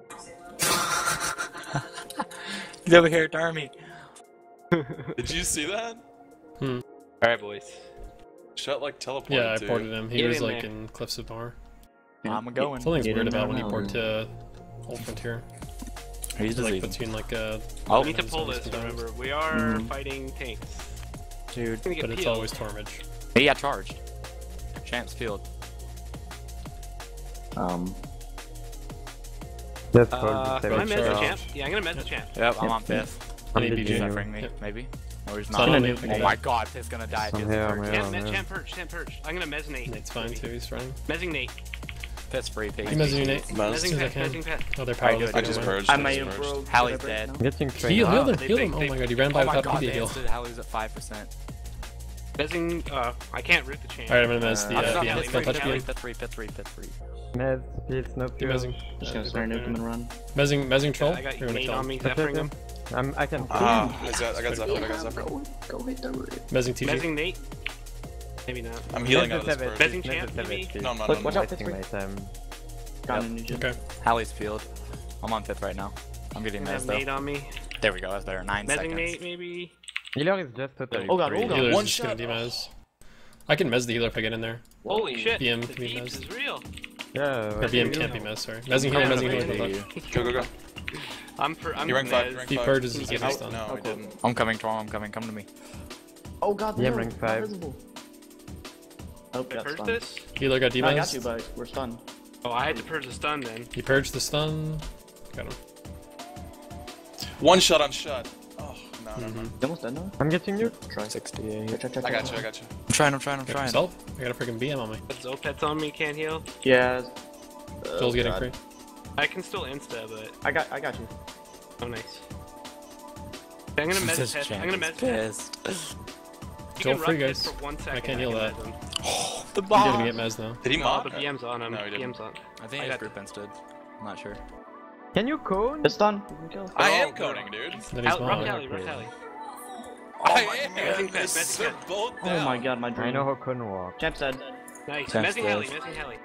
S5: He's over here, Darmy.
S6: Did you see that?
S7: Hmm.
S3: Alright, boys.
S6: Shut like teleported.
S7: Yeah, I
S6: too.
S7: ported him. He
S3: Get
S7: was
S3: in
S7: like
S3: there.
S7: in Cliffs of Moher.
S5: I'm going.
S7: Something's
S2: Get
S7: weird
S2: in there
S7: about when you
S2: now,
S7: port
S2: then.
S7: to Old Frontier.
S5: He's
S7: Like
S5: deceiving.
S7: between like uh
S5: Oh,
S3: We need to pull this,
S7: sometimes.
S3: remember. We are
S2: Mhm.
S3: fighting tanks.
S5: dude.
S3: It's gonna get
S7: But it's
S3: peeled.
S7: always Tormage.
S5: He got charged. Champ's field.
S2: Um,
S9: That's
S3: Uh,
S9: called
S3: can I
S9: the
S3: mez the
S7: charge.
S3: champ? Yeah, I'm gonna mez the champ.
S5: Yep, I'm
S2: Yep.
S5: on fifth.
S7: I need
S9: I'm
S7: B
S5: He's
S7: G.
S9: just-
S5: suffering me,
S7: Yep.
S5: maybe. Or he's
S7: It's
S5: not.
S7: not on
S2: nuke.
S7: nuke.
S5: Oh my god, Pith's gonna die.
S9: I'm
S5: Pith's
S9: here, I'm
S5: purge.
S9: here.
S3: Champ,
S9: Yeah,
S3: me-
S9: yeah.
S3: champ purge, champ purge. I'm gonna mez Nate.
S7: Nate's fine too, he's running.
S3: Mezzing Nate.
S5: Pith's free pig.
S7: You mezzing Nate?
S6: Mez.
S7: As soon
S3: Mezzing
S7: as I
S3: pet,
S7: can.
S3: mezzing pet.
S7: Oh, they're
S5: I
S7: powerless.
S5: do
S6: I
S5: it.
S6: just
S5: Anyway.
S6: purged.
S2: I
S6: I
S2: may
S6: just
S2: have
S6: purged.
S2: broke.
S5: Hallie's
S2: Did I break?
S5: dead.
S2: No?
S9: Getting trained.
S7: Heal, heal
S9: up.
S7: them,
S3: They
S7: heal
S3: think-
S7: them.
S3: they-
S7: Oh my god, he ran by
S5: Oh my
S7: without
S5: god,
S7: P B
S5: they
S7: heal.
S5: instant Hallie's at five percent.
S3: Mezzing, uh, I can't root the champ.
S7: Alright, I'm gonna mess the
S2: Uh,
S7: uh,
S5: I'm
S7: B M.
S5: pit
S7: Don't
S5: three,
S7: touch
S5: pit
S7: B
S5: three,
S7: M.
S5: pit three, pit three, pit three.
S9: Mez, please, no
S7: Keep
S9: pure.
S7: mezzing.
S2: Just
S7: Uh,
S2: gonna start nuke him and run.
S7: Mezzing, mezzing troll.
S3: I got
S7: You're gonna
S3: Nate
S7: kill
S3: on
S7: him.
S3: me,
S9: Okay,
S3: Zephering
S9: okay.
S3: him.
S9: I'm, I can.
S6: Ah, I got, I got Zephyr, I got Zephyr.
S2: Go hit the roof.
S7: Mezzing T G.
S3: Mezzing Nate. Maybe not.
S6: I'm healing
S9: Mez
S6: out of this
S9: savage,
S6: bird.
S3: Mezzing
S9: Mez
S3: champ,
S9: savage,
S3: maybe?
S9: please.
S6: No, I'm not.
S2: Look,
S6: I'm
S2: watch
S6: not.
S2: out, pit
S9: Wasting
S2: three.
S9: my time.
S2: Got
S7: Yep.
S2: him, ninja.
S7: Okay.
S5: Hallie's field. I'm on fifth right now. I'm getting
S3: I have
S5: Mez though.
S3: Nate on me.
S5: There we go, that's better. Nine
S3: Mezzing
S5: seconds.
S3: Nate, maybe.
S9: Healer is just totally
S2: Oh god,
S9: free.
S2: oh god.
S7: Healer's
S6: One
S7: just gonna
S6: shot.
S7: demez. I can mez the healer if I get in there.
S3: Holy shit,
S7: B M
S3: the
S7: can be
S3: Deeps
S7: mezzed.
S3: is real.
S9: Yeah,
S7: Or
S9: what
S7: B M
S9: do you
S7: can't be
S9: do?
S7: mez, sorry. Mezzing healer,
S3: Yeah,
S7: mezzing
S3: wait,
S7: healer, good
S3: wait.
S7: luck.
S6: Go, go, go.
S3: I'm for, I'm
S6: You rank five, you
S3: Mez.
S6: rank
S7: He
S6: five.
S7: purges
S3: Can
S7: his
S3: you get
S7: first
S3: me?
S7: stun.
S6: No, I
S2: Okay.
S6: didn't.
S5: I'm coming, Torm, I'm coming, come to me.
S2: Oh god,
S9: Yeah,
S2: no,
S9: rank
S2: not
S9: five.
S2: visible. Oh,
S3: I
S2: got
S3: purged
S2: stunned.
S3: this?
S7: Healer got
S2: No, I got you,
S7: demez.
S2: but we're stunned.
S3: Oh, I had to purge the stun then.
S7: He purged the stun. Got him.
S6: One shot on shot. Oh, no, no, no.
S2: You almost dead now?
S9: I'm getting you.
S2: Try.
S5: sixty-eight.
S2: Try, try, try,
S6: I got
S2: try.
S6: you, I got you.
S5: I'm trying, I'm trying, I'm
S7: Got
S5: trying.
S7: himself? I got a freaking B M on me.
S3: Zopet's on me, can't heal.
S2: Yeah. uh,
S7: Joel's getting
S2: God.
S7: free.
S3: I can still insta, but
S2: I got, I got you.
S3: oh nice. I'm gonna mez
S5: This
S3: pet.
S5: champ
S3: I'm gonna
S5: is
S3: mez pet.
S5: pissed.
S3: You
S7: Joel
S3: can
S7: free,
S3: run pit
S7: guys.
S3: for one second.
S7: I can't heal
S3: can
S7: that.
S3: mez him.
S5: The
S7: He's
S5: bomb!
S7: gonna get mez now.
S6: Did he
S3: No,
S6: mock?
S3: the B M's on him.
S6: No, he
S3: B
S6: didn't.
S3: M's on.
S5: I think
S3: I
S5: his
S3: got-
S5: group insted. I'm not sure.
S9: Can you cone?
S2: It's done. You can kill.
S6: I
S3: Oh,
S6: am coding, dude.
S7: Then he's
S3: Out, rock
S7: gone.
S3: alley, rock alley.
S6: I am.
S3: Mezzing pet,
S6: They
S3: mezzing
S6: sit
S3: pet.
S6: both
S2: Oh
S6: down.
S2: my god, my dream.
S9: I know how cone works.
S2: Champ's dead.
S3: Nice.
S5: Champ's
S3: Mezzing
S5: dead.
S3: heli, mezzing heli.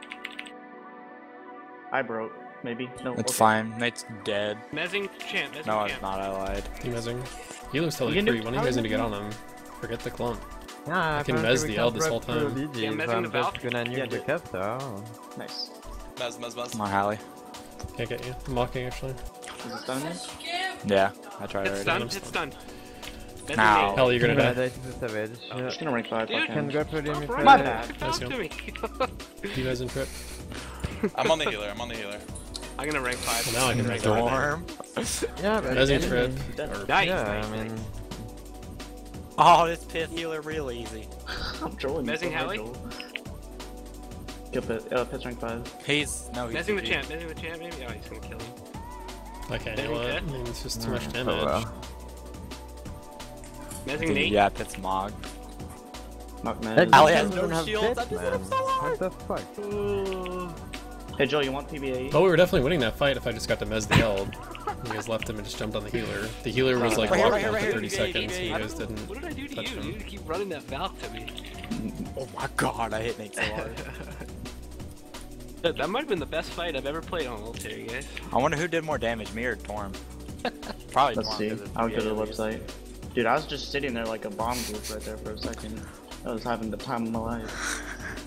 S2: I broke. Maybe. No.
S5: It's
S2: okay.
S5: fine. Nate's dead.
S3: Mezzing champ, mezzing
S5: No,
S3: champ.
S5: it's not. I lied.
S7: He mezzing. Healer's totally
S2: You can do-
S7: free. When are you
S2: how
S7: guys
S2: is
S7: need to
S2: it
S7: get
S2: do-
S7: on him? Forget the clump.
S9: Yeah,
S7: I can
S9: apparently
S7: mez
S9: we
S7: the
S9: can
S7: L this
S9: prep
S7: whole
S9: through
S7: time.
S9: D Gs,
S3: Yeah, mezzing
S9: so I'm
S3: the
S9: just
S3: Valk.
S9: gonna nuke
S2: Yeah,
S9: the
S2: dude.
S9: caster.
S2: Nice.
S6: Mez, Mez, Mez.
S5: Come on, Hallie.
S7: Can't get you. I'm mocking actually.
S2: Is it stunned?
S5: Yeah, I tried
S3: Hit
S5: already.
S3: stun, hit stun. Mezzing
S5: Now.
S3: Nate.
S7: Hell, you're gonna
S9: I'm
S7: die.
S9: die to the savage.
S2: I'm just gonna rank five.
S3: Dude.
S2: fuck
S9: Can
S2: him.
S9: go through him if
S3: My
S9: I-
S2: My bad.
S3: Talk
S7: Nice,
S3: to me.
S7: Demez and trip.
S6: I'm on the healer, I'm on the healer.
S3: I'm gonna rank five.
S7: Well, now I can rank five.
S5: Storm.
S9: Yeah, but
S7: Mezzing
S9: again,
S7: trip.
S2: Dead.
S7: Or
S3: Nice,
S9: Yeah,
S3: nice,
S9: I mean,
S5: Oh, this pith healer real easy.
S2: I'm trolling you.
S3: Mezzing
S2: so hard,
S3: Hallie?
S2: Joel. Kill pit. Uh, pit's rank five.
S5: He's no. He's
S3: Mezzing the
S5: G G.
S3: champ, mezzing the champ, maybe? Oh, he's gonna kill him.
S7: I can't
S3: Mezzing
S7: heal it. I
S3: pit?
S7: mean, it's just too much
S9: oh
S7: damage.
S9: well.
S3: Mezzing
S5: Dude,
S3: Nate.
S5: yeah, pith's Mog.
S2: Knock
S9: That
S2: man.
S5: Allie
S9: guy
S5: has no
S9: doesn't have
S5: shields,
S9: pits,
S5: that
S9: man.
S5: doesn't have
S9: What the fuck?
S2: Hey Joel, you want P B A?
S7: Well, we were definitely winning that fight if I just got to mez the L. You guys left him and just jumped on the healer. The healer was like
S5: Right here,
S7: walking
S5: right
S7: on
S5: here,
S7: for
S5: right
S7: thirty
S5: here.
S7: seconds and you
S3: I
S7: guys
S3: don't-
S7: didn't.
S3: What did I do to
S7: touch
S3: you,
S7: him.
S3: dude? Keep running that Valk to me.
S5: Oh my god, I hit Nate so hard.
S3: That, that might have been the best fight I've ever played on Military, guys.
S5: I wonder who did more damage, me or Torm? Probably
S2: Let's
S5: Torm.
S2: see.
S5: 'cause it's
S2: I'll go to the
S5: P V A
S2: website. Dude, I was just sitting there like a bomb group right there for a second. I was having the time of my life.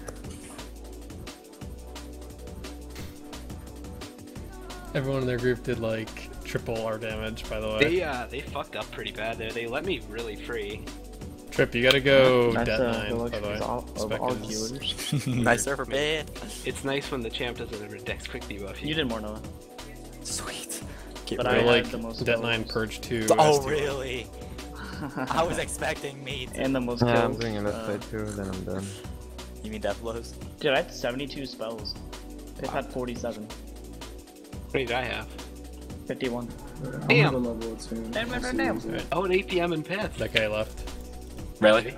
S7: Everyone in their group did like triple our damage, by the way.
S3: They uh, they fucked up pretty bad there. They let me really free.
S7: Trip, you gotta go
S2: That's
S7: Det
S2: uh,
S7: nine,
S2: the
S7: by the way.
S2: luxuries of, of
S7: Spec
S2: all
S7: is-
S2: healers.
S5: nice server, pith.
S3: It's nice when the champ doesn't ever dex quick debuff you.
S2: You did more, Noah.
S5: Sweet. Get
S2: But
S7: Go
S2: I
S5: rid-
S2: had
S7: like
S2: the most
S7: Det
S2: kills.
S7: nine Purge two.
S5: Oh
S7: S two.
S5: really? I was expecting me. To...
S2: And the most
S9: Yeah, I'm
S2: kills.
S9: doing a left
S2: uh,
S9: side too, then I'm done.
S5: You mean death blows?
S2: Dude, I had seventy-two spells. They've had forty-seven.
S3: What did I have?
S2: fifty-one.
S3: Damn.
S8: level it's in.
S2: Damn, damn, damn.
S3: Oh, an A P M and Pith.
S7: That guy left.
S5: Really?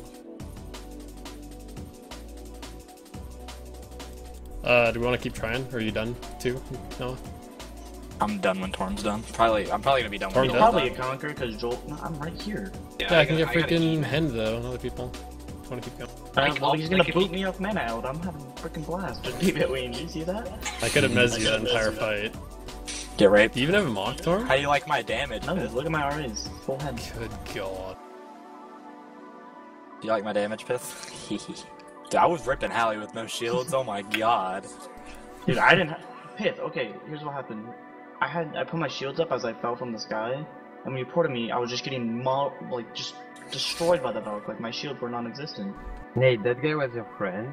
S7: Uh, do we want to keep trying? Or are you done too, Noah?
S5: I'm done when Torm's done. Probably. I'm probably gonna be done when
S7: Torm's
S5: Joel's
S7: done?
S2: Probably
S5: done.
S2: a conquer because Joel. No, I'm right here.
S7: Yeah, I can get
S3: gotta
S7: freaking
S3: keep-
S7: Hend though, and other people. I want to keep going.
S2: Uh,
S3: Like,
S2: well,
S3: I'll-
S2: he's gonna
S3: like, if
S2: boot
S3: he-
S2: me off mana out. I'm having a freaking blast. Just keep it waiting. Do you see that?
S7: I could have mezzed you that entire fight.
S5: Get raped.
S7: Do you even have a mock Torm?
S5: How do you like my damage?
S2: No,
S5: Pith?
S2: look at my R As. Full head.
S7: Good god.
S5: Do you like my damage, Pith? Dude, I was ripping Hallie with no shields. Oh my god.
S2: Dude, I didn't. Ha Pith. Okay, here's what happened. I had I put my shields up as I fell from the sky, and when you ported me, I was just getting maul like just destroyed by the Valk. Like my shields were non-existent.
S9: Nate, that guy was your friend?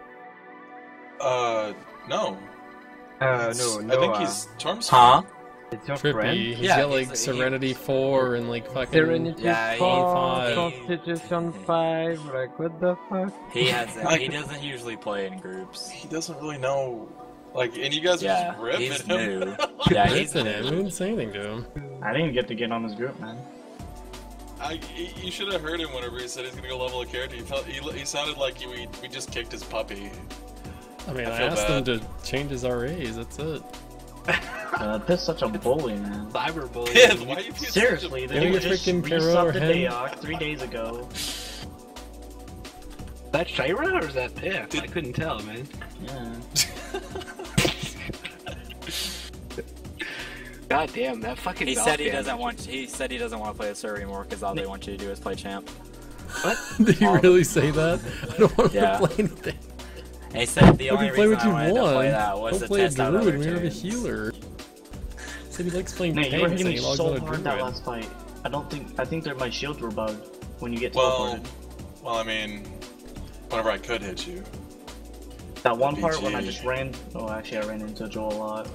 S6: Uh, no.
S9: Uh,
S6: It's-
S9: no,
S6: I
S9: no.
S6: think
S9: uh,
S6: he's Torm's
S5: Huh?
S9: It's your friend?
S7: Trippy. He's
S5: Yeah,
S7: got like
S5: he's- he-
S7: Serenity four and like fucking.
S9: Serenity
S5: Yeah, he-
S9: four,
S7: five.
S9: Constitution five, like what the fuck?
S5: He has. He doesn't usually play in groups.
S6: He doesn't really know. Like, and you guys are
S5: Yeah,
S6: just ripping
S5: he's
S6: him.
S5: new. Yeah, he's
S7: Ripping him. We
S5: new.
S7: didn't say anything to him.
S2: I didn't get to get on his group, man.
S6: I, you should have heard him whenever he said he's gonna go level a character. He felt he, he sounded like he, we we just kicked his puppy.
S7: I mean,
S6: I
S7: I,
S6: feel
S7: asked
S6: bad.
S7: him to change his R As. That's it.
S2: Uh, Pith's such a bully, man.
S3: Cyberbullying.
S6: Pith, why are you being
S2: Seriously, the
S7: Maybe
S2: dude
S7: a
S2: just
S7: freaking Pyro or
S2: resubbed to
S7: him?
S2: Daeok three days ago.
S3: Is that Shira or is that Pith? I couldn't tell, man.
S2: Yeah.
S3: God damn, that fucking.
S5: He
S3: Valk
S5: said he
S3: damage.
S5: doesn't want. He said he doesn't want to play the server anymore because all they want you to do is play champ.
S3: What?
S7: Did you really say that? I don't want
S5: Yeah.
S7: to play anything.
S5: And he said the
S7: Let
S5: only
S7: me play
S5: reason
S7: what
S5: I
S7: you
S5: wanted
S7: want.
S5: to play that was
S7: Don't
S5: to
S7: play a
S5: test out other
S7: druid when you have a
S5: tunes.
S7: healer. Said he likes playing
S2: Nate, you were
S7: tanks
S2: hitting
S7: and
S2: me
S7: he logs
S2: so
S7: on a
S2: hard that
S7: druid.
S2: last fight. I don't think. I think that my shields were bugged when you get
S6: Well,
S2: teleported.
S6: well, I mean, whenever I could hit you.
S2: That one part when I
S6: P G.
S2: just ran. Oh, actually, I ran into Joel a lot.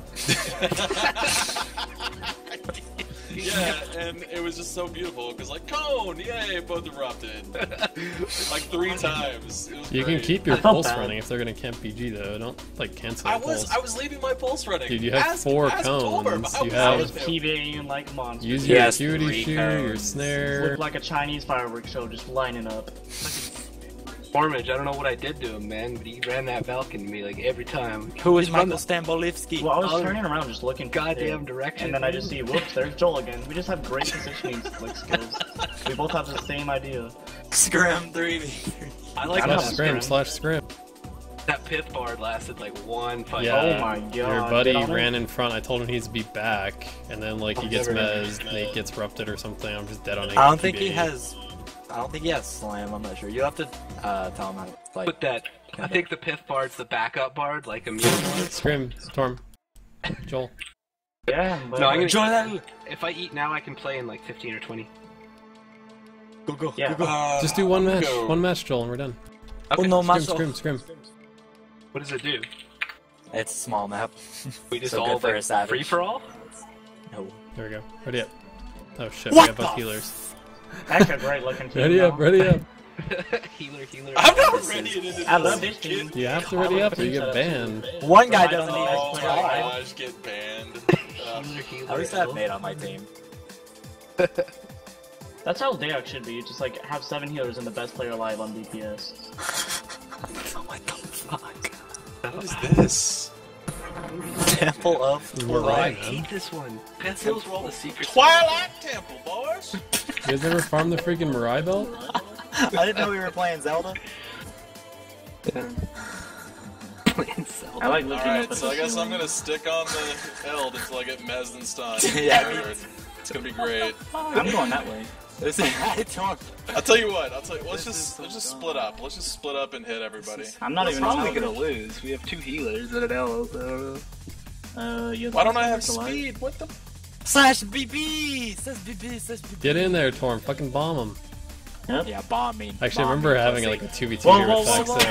S6: Yeah, and it was just so beautiful because like cone, yay, both erupted like three times. It was
S7: You can
S6: great.
S7: keep your
S2: I felt
S7: pulse
S2: bad.
S7: running if they're gonna camp P G though. Don't like cancel
S6: I
S7: the
S6: was
S7: pulse.
S6: I was leaving my pulse running.
S7: Dude, you have
S6: Ask-
S7: four
S6: ask Torb.
S7: cones.
S6: I
S7: You
S6: was
S2: I
S7: have-
S2: was
S6: with him.
S2: PvPing like a monster.
S7: Use
S5: He
S7: your
S5: has
S7: acuity
S5: three
S7: shoe, your
S5: cones.
S7: snare.
S2: Looked like a Chinese fireworks show, just lining up.
S3: Formage, I don't know what I did to him, man, but he ran that Valk into me like every time.
S5: Who is
S3: Just run
S5: Michael
S3: the
S5: Stambolivsky?
S2: Well, I was
S3: Oh,
S2: turning around just looking for
S3: goddamn
S2: Pith,
S3: direction.
S2: and then I just see, whoops, there's Joel again. We just have great positioning like skills. We both have the same idea.
S5: Scrim three v three.
S3: I like
S2: I
S7: Slash
S2: know,
S3: that,
S7: scrim,
S2: scrim.
S7: slash scrim.
S3: that Pith bard lasted like one fight.
S7: Yeah,
S2: Oh my god.
S7: your buddy
S2: Get on it.
S7: ran in front. I told him he needs to be back, and then like he
S3: I've
S7: gets
S3: never-
S7: mezzed, Nate gets erupted or something. I'm just dead on it.
S5: I don't think he has. I don't think he has slam. I'm not sure. You have to uh, tell him how to like.
S3: Put that. I think the Pith bard's the backup bard, like a mule bard.
S7: Scrim, Storm, Joel.
S2: Yeah, but
S3: No, I'm gonna
S5: Enjoy that.
S3: If I eat now, I can play in like fifteen or twenty.
S5: Go go.
S2: Yeah.
S5: Go, go.
S6: Uh,
S7: Just do one match,
S6: go.
S7: one match, Joel, and we're done.
S3: Okay.
S5: Oh, no,
S7: Scrim,
S5: macho.
S7: scrim, scrim.
S3: What does it do?
S5: It's a small map.
S3: We just
S5: So
S3: all
S5: good for a
S3: like,
S5: savage.
S3: free for all?
S5: No.
S7: There we go. Ready up. Oh shit,
S5: What
S7: we got both
S5: the
S7: healers.
S2: That's a great looking team.
S7: Ready
S2: though.
S7: up, ready up.
S3: healer, healer.
S6: I'm not ready to do this.
S2: I love this team.
S7: You have to ready up or you get banned.
S5: One guy
S2: I don't
S5: doesn't
S2: know.
S5: even
S6: Oh my
S5: try.
S6: gosh, get banned. Uh,
S3: Healer, healer.
S5: At least I have Nate on my team.
S2: That's how Daeok should be. Just like have seven healers and the best player alive on D P S.
S5: What the fuck?
S6: what is this?
S5: Temple of
S7: We're
S3: Oh, I
S7: right, man.
S3: hate this one. Pith heals for all the secrets.
S6: Twilight Temple, boys.
S7: You guys ever farm the freaking Mirai belt?
S5: I didn't know we were playing Zelda.
S2: I like looking
S6: Alright,
S2: up at
S6: so
S2: the
S6: I guess I'm
S2: ceiling.
S6: gonna stick on the Eld until I get mezzed and stunned.
S5: Yeah, me
S6: Afterward. It's gonna be great.
S2: I'm going that way.
S5: Listen, I don't.
S6: I'll tell you what. I'll tell you. Let's
S5: This is
S6: just
S5: so
S6: let's just
S5: dumb.
S6: split up. Let's just split up and hit everybody.
S2: I'm not
S3: We're
S2: even
S3: probably
S2: on
S3: gonna lose. We have two healers and an Elo, so...
S2: Uh, you have
S6: Why don't I have
S2: first alive?
S6: speed? What the?
S5: Slash B B! Says B B, says B B.
S7: Get in there, Torm. Fucking bomb him.
S2: Yep.
S5: Yeah, bomb me.
S7: Actually, I
S5: Bomb
S7: remember
S5: me,
S7: having
S5: pussy.
S7: like a two v two
S2: Whoa,
S7: here
S2: whoa,
S7: with
S2: whoa,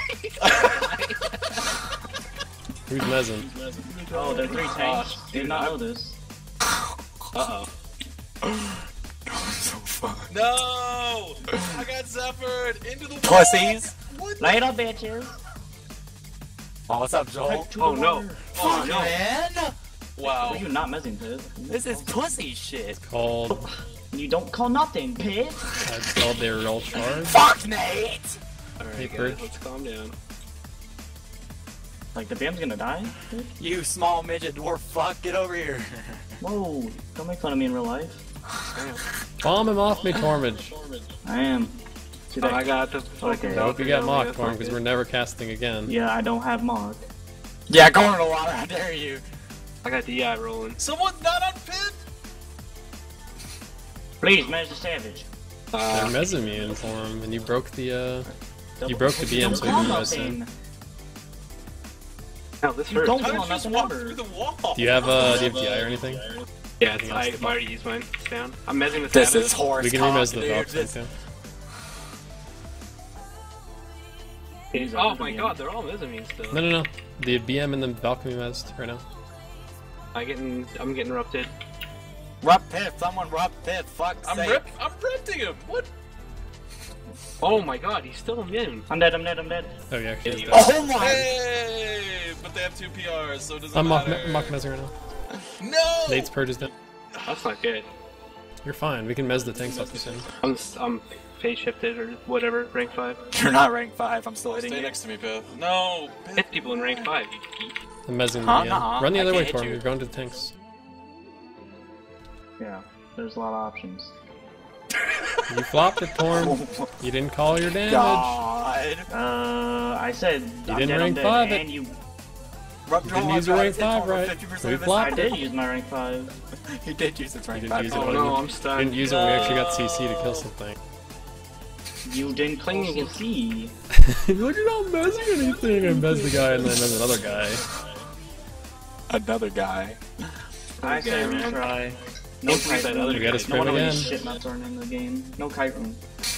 S7: Fax, so. Who's mezzing?
S2: Oh, they're three tanks. Did not know this.
S3: Uh-oh.
S5: So fun.
S6: No! I got Zephyred into the
S5: Pussies!
S6: What?
S2: Later, bitches.
S5: Oh, what's up, Joel?
S3: Oh, no.
S5: Oh, man!
S6: Wow.
S2: Were you not messing, Pith?
S5: This is pussy shit.
S7: Called.
S2: You don't call nothing, Pith.
S7: It's called they were all charged.
S5: Fuck, Nate!
S3: Alright,
S7: Hey,
S3: guys,
S7: Purge.
S3: let's calm down.
S2: Like the Bam's gonna die? Pith?
S5: You small midget dwarf fuck, get over here.
S2: Whoa! Don't make fun of me in real life.
S7: Bomb him off me, Tormage.
S2: I am. See
S3: Oh,
S2: that?
S3: I got the
S2: Okay.
S3: fucking
S7: I hope you got mocked, Torm, because we're never casting again.
S2: Yeah, I don't have mod.
S5: Yeah, go in the water, how dare you.
S3: I got D I rolling.
S6: Someone's not on pit.
S2: Please, manage the savage.
S7: They're
S3: Uh,
S7: mezzamune for him, and you broke the, uh...
S2: Double-
S7: broke the B M, so
S2: Don't
S7: you
S2: call
S7: can mess
S2: nothing.
S7: him.
S3: no, this
S2: You
S3: hurts.
S2: don't
S6: How did
S2: call
S6: you just
S2: nothing
S6: walk
S2: ever.
S6: through the wall?
S7: Do you have, uh, do you have D I or anything?
S3: Yeah, it's, I, I already used mine. It's down. I'm mezzing with
S5: This
S3: Savage.
S5: is horse
S7: We can
S5: cock,
S7: remez the
S5: dude.
S7: Valks,
S5: This-
S7: okay?
S2: Please,
S3: Oh
S2: I'm
S3: my
S2: gonna
S3: god, they're all mezzamine still.
S7: No, no, no. The B M and the Valkyrie mezzed right now.
S3: I getting, I'm getting erupted.
S5: Rup Pith, someone rup Pith, fuck
S6: I'm
S5: sake.
S6: rip. I'm ripping him. What?
S3: Oh my god, he's still immune.
S2: I'm dead, I'm dead, I'm dead.
S7: Oh, yeah, actually.
S3: Yeah,
S5: Oh my!
S6: Hey! But they have two P Rs, so it doesn't
S7: I'm mock,
S6: matter.
S7: mock mezzer right now.
S6: No!
S7: Nate's purge is done.
S3: That's not good.
S7: You're fine. We can mez the tanks off you soon.
S3: I'm I'm phase shifted or whatever, rank five.
S5: You're not rank five. I'm still hitting
S6: Stay
S5: you.
S6: next to me, Pith. No!
S3: Hit people in rank five. You geek.
S7: I'm mezzing
S5: Huh?
S7: the
S5: Nuh-uh.
S7: Run the
S5: I
S7: other way,
S5: can't hit
S7: Torm.
S5: you.
S7: You're going to the tanks.
S2: Yeah, there's a lot of options.
S7: You flopped it, Torm. You didn't call your damage.
S5: God.
S2: Uh, I said
S7: You
S2: I'm
S7: didn't
S2: dead,
S7: rank
S2: I'm dead,
S5: Oh
S7: five it.
S2: and you.
S5: Rub-
S7: You didn't
S5: oh,
S7: use your
S5: God,
S7: rank
S5: it's hit
S7: five,
S5: Torm
S7: right?
S5: fifty percent
S7: We
S5: of his
S7: flopped
S2: I
S7: it.
S2: did use my rank five.
S5: He did use his rank
S7: You
S5: five.
S7: didn't use it
S3: Oh
S7: when
S3: no,
S7: you
S3: I'm stunned.
S7: didn't use it when we actually got C C to kill something.
S2: You didn't cling against C.
S7: Look, you're not mezzing anything. I mez the guy and then mez another guy.
S5: Another guy.
S2: I say
S3: Okay, man.
S2: retry. No
S3: Don't lose that
S2: kite
S3: other
S2: room.
S7: We gotta
S3: guy.
S2: No
S7: scrim
S2: one of
S7: again.
S2: these shit nuts aren't in the game. No kite room.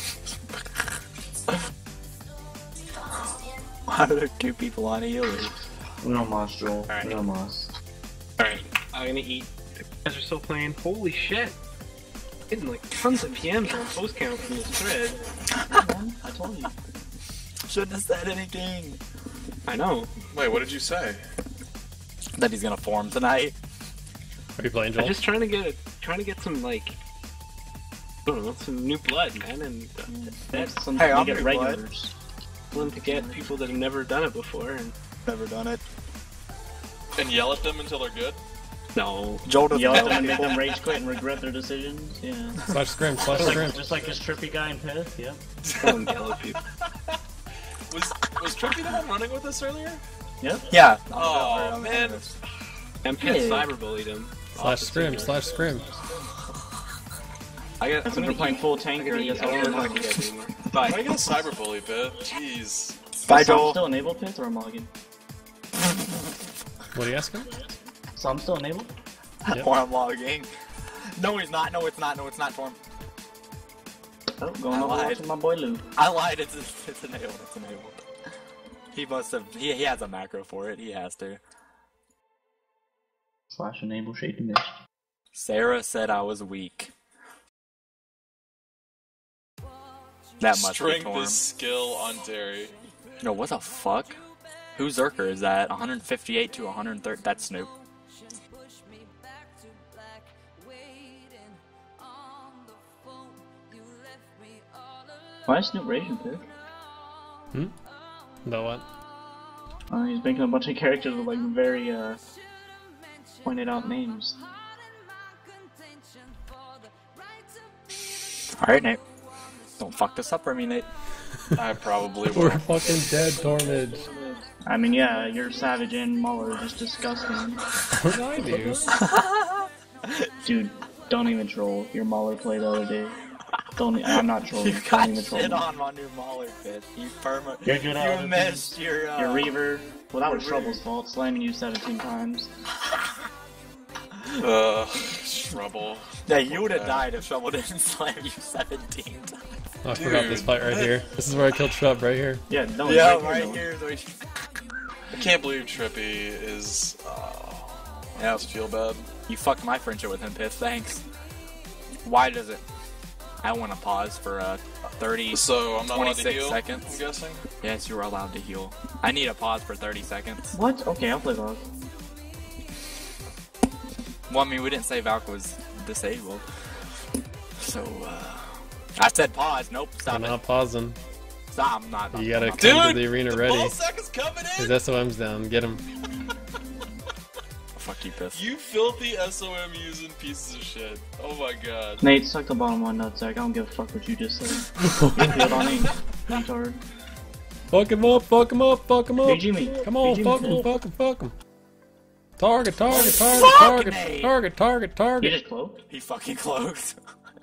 S5: Why are there two people on healers?
S2: No moss, Joel.
S3: Alright.
S2: No moss.
S3: Alright, I'm gonna eat. You guys are still playing. Holy shit! Getting like tons of P Ms on post count from this thread.
S2: Man, I told you.
S5: Shouldn't have said anything.
S3: I know.
S6: Wait, what did you say?
S5: That he's gonna form tonight.
S7: Are you playing,
S3: I'm
S7: Joel?
S3: just trying to get trying to get some like I don't know, some new blood, man, and uh,
S2: That's some
S5: Hey,
S2: you
S5: I'm
S2: get
S5: new blood.
S2: regulars.
S3: willing to get people that have never done it before. And
S5: Never done it.
S6: And yell at them until they're good?
S3: no,
S5: Joel doesn't
S2: Yell at
S5: know
S2: them and make
S5: people.
S2: them rage quit and regret their decisions. Yeah.
S7: Slash scrim, slash
S2: Just
S7: scrim.
S2: like, just like this trippy guy in Pith. Yep.
S3: don't yell at people.
S6: Was was Trippy the one running with us earlier?
S2: Yep.
S5: Yeah.
S6: Oh, man.
S3: M P S
S2: Yeah.
S3: cyberbullied him.
S7: Slash scrim, slash scrim.
S3: I got.
S2: Since
S3: I'm
S2: we're
S3: gonna
S2: playing
S3: eat.
S2: full
S3: I
S2: tanker,
S3: gotta
S2: I
S3: eat.
S2: guess
S3: I don't
S2: I'll
S3: know if I
S2: play
S3: can get anymore.
S6: Why
S3: Bye.
S6: you gonna cyberbully, Pith? Jeez.
S5: Bye,
S2: So I'm
S5: Joel.
S2: still enabled Pith or Mulligan?
S7: What are you asking?
S2: So I'm still enabled?
S7: Yep.
S5: Or I'm logging. No, he's not. No, it's not. No, it's not Torm.
S2: Oh, going
S5: I
S2: over
S5: lied.
S2: watching my boy Lou.
S5: I lied. It's it's enabled. It's enabled. He must have. He, he has a macro for it. He has to.
S2: Slash enable shade to mist.
S5: Sarah said I was weak. That must be
S6: Strength
S5: Torm.
S6: is skill on Terry.
S5: No, what the fuck? Whose Zerker is that? one fifty-eight to one thirty. That's Snoop.
S2: Why is Snoop raging Pith?
S7: Hmm? About what?
S2: Uh, he's making a bunch of characters with like very uh pointed out names.
S5: Alright, Nate. Don't fuck this up for me, Nate.
S6: I probably
S7: We're
S6: will.
S7: fucking dead, Tormage.
S2: I mean, yeah, you're Savage and Muller are just disgusting.
S7: What did I do?
S2: Dude, don't even troll. Your Muller play the other day. Don't. e- I'm not trolling.
S5: You
S2: Don't
S5: got
S2: even troll.
S5: shit
S2: me.
S5: on my new Mauler pit. You perma.
S2: You're good at
S5: You
S2: other
S5: missed your. Uh,
S2: Your Reaver. Well, that was
S5: your
S2: Trouble's fault. Slamming you seventeen times.
S6: Ugh, trouble.
S5: Yeah, you would have
S6: Okay.
S5: died if Shovel didn't slam you seventeen times.
S7: Oh, I forgot this fight right here. This is where I killed Shrub, right here.
S2: Yeah, don't.
S5: Yeah,
S2: right
S5: right
S2: here.
S5: here. is where you-
S6: I can't believe Trippy is. Uh, I
S5: Yep.
S6: just feel bad.
S5: You fucked my friendship with him, Piff. Thanks. Why does it? I want to pause for uh thirty.
S6: So I'm not allowed to
S5: twenty-six
S6: heal.
S5: seconds.
S6: I'm guessing.
S5: Yes, you are allowed to heal. I need a pause for thirty seconds.
S2: What? Okay, I'll play those.
S5: Well, I mean, we didn't say Valk was disabled. So, uh. I said pause. Nope, stop
S7: I'm
S5: it.
S7: not pausing.
S5: Stop, I'm not.
S7: You gotta
S5: I'm
S7: come
S5: not-
S7: to the arena
S6: the
S7: ready.
S6: ball sack is coming in.
S7: His S O M's down. Get him.
S5: Fuck you, Piff.
S6: You filthy S O M using pieces of shit. Oh my god.
S2: Nate, suck the bottom one nutsack. I don't give a fuck what you just said. You peeled on me, retard.
S7: Fuck him up, fuck him up, fuck him up.
S2: Hey, Jimmy.
S7: Come on,
S2: Hey,
S7: fuck
S2: Jimmy.
S7: him, fuck him, fuck him. Target, target, target,
S5: Fuck,
S7: target,
S5: Nate.
S7: target, target,
S2: You
S7: target.
S2: just cloaked?
S5: He fucking closed.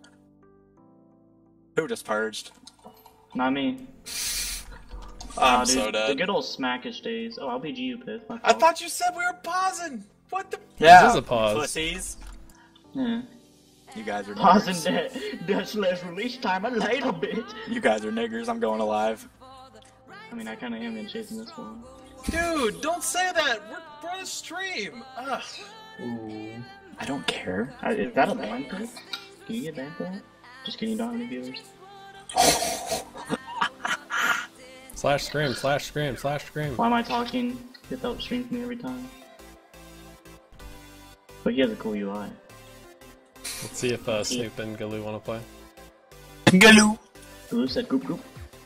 S5: Who just purged?
S2: Not me.
S6: I'm
S2: Uh, dude,
S6: so
S2: The
S6: dead.
S2: good old smackish days. Oh, I'll be G U Pith. My
S6: I
S2: fault.
S6: thought you said we were pausing. What the?
S5: Yeah.
S7: This is a pause.
S5: Pussies.
S2: Yeah.
S5: You guys are
S2: Pausing
S5: niggers.
S2: that. That's less release time a little bit.
S5: You guys are niggers. I'm going alive.
S2: I mean, I kind of am in chasing this one.
S6: Dude, don't say that. We're, we're on a stream. Ugh.
S2: Ooh.
S5: I don't care.
S2: Uh, is that a ban Pith? Can you get banned for that? Just kidding, you don't have any viewers.
S7: Slash scream, slash scream, slash scream.
S2: Why am I talking? Pith outstreams me every time. But he has a cool U I.
S7: Let's see if uh, Snoop and Galoo want to play.
S5: Galoo!
S2: Galoo said goop goop.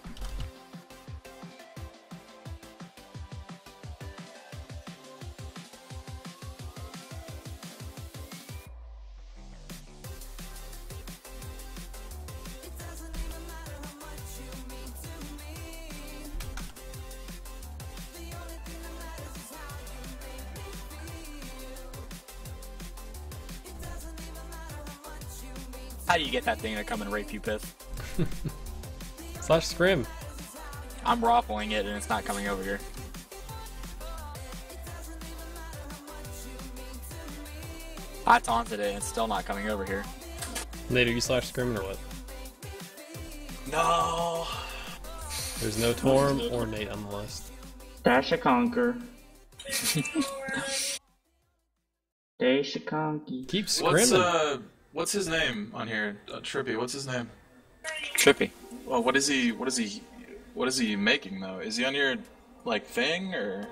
S5: How do you get that thing to come and rape you, Piff?
S7: Slash scrim.
S5: I'm raffling it and it's not coming over here. I taunted it and it's still not coming over here.
S7: Nate, are you slash scrimming or what?
S5: No.
S7: There's no Torm or Nate on the list.
S2: Dash a conquer. Dash a conky.
S7: Keep
S6: What's
S7: scrimming.
S6: uh, what's his name on here? Uh, Trippy. What's his name?
S5: Trippy.
S6: Well, what is he? What is he? What is he making though? Is he on your like thing or?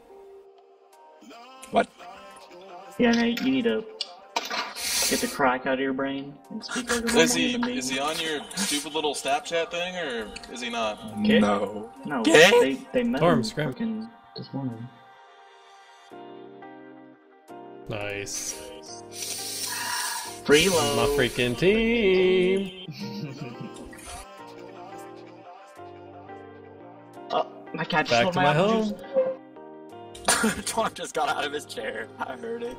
S5: What?
S2: Yeah, Nate, you need to get the crack out of your brain and speak like a normal
S6: Is he?
S2: human being.
S6: Is he on your stupid little Snapchat thing or is he not?
S2: Okay.
S5: No.
S2: No,
S5: Okay.
S2: they they met
S7: Torm,
S2: him
S7: scrim.
S2: fucking this morning.
S7: Nice.
S2: Freelo.
S7: My freaking team.
S2: Oh, my cat just
S7: Back
S2: stole
S7: to
S2: my
S7: my
S2: apple
S7: home.
S2: juice.
S5: Tom just got out of his chair. I heard it.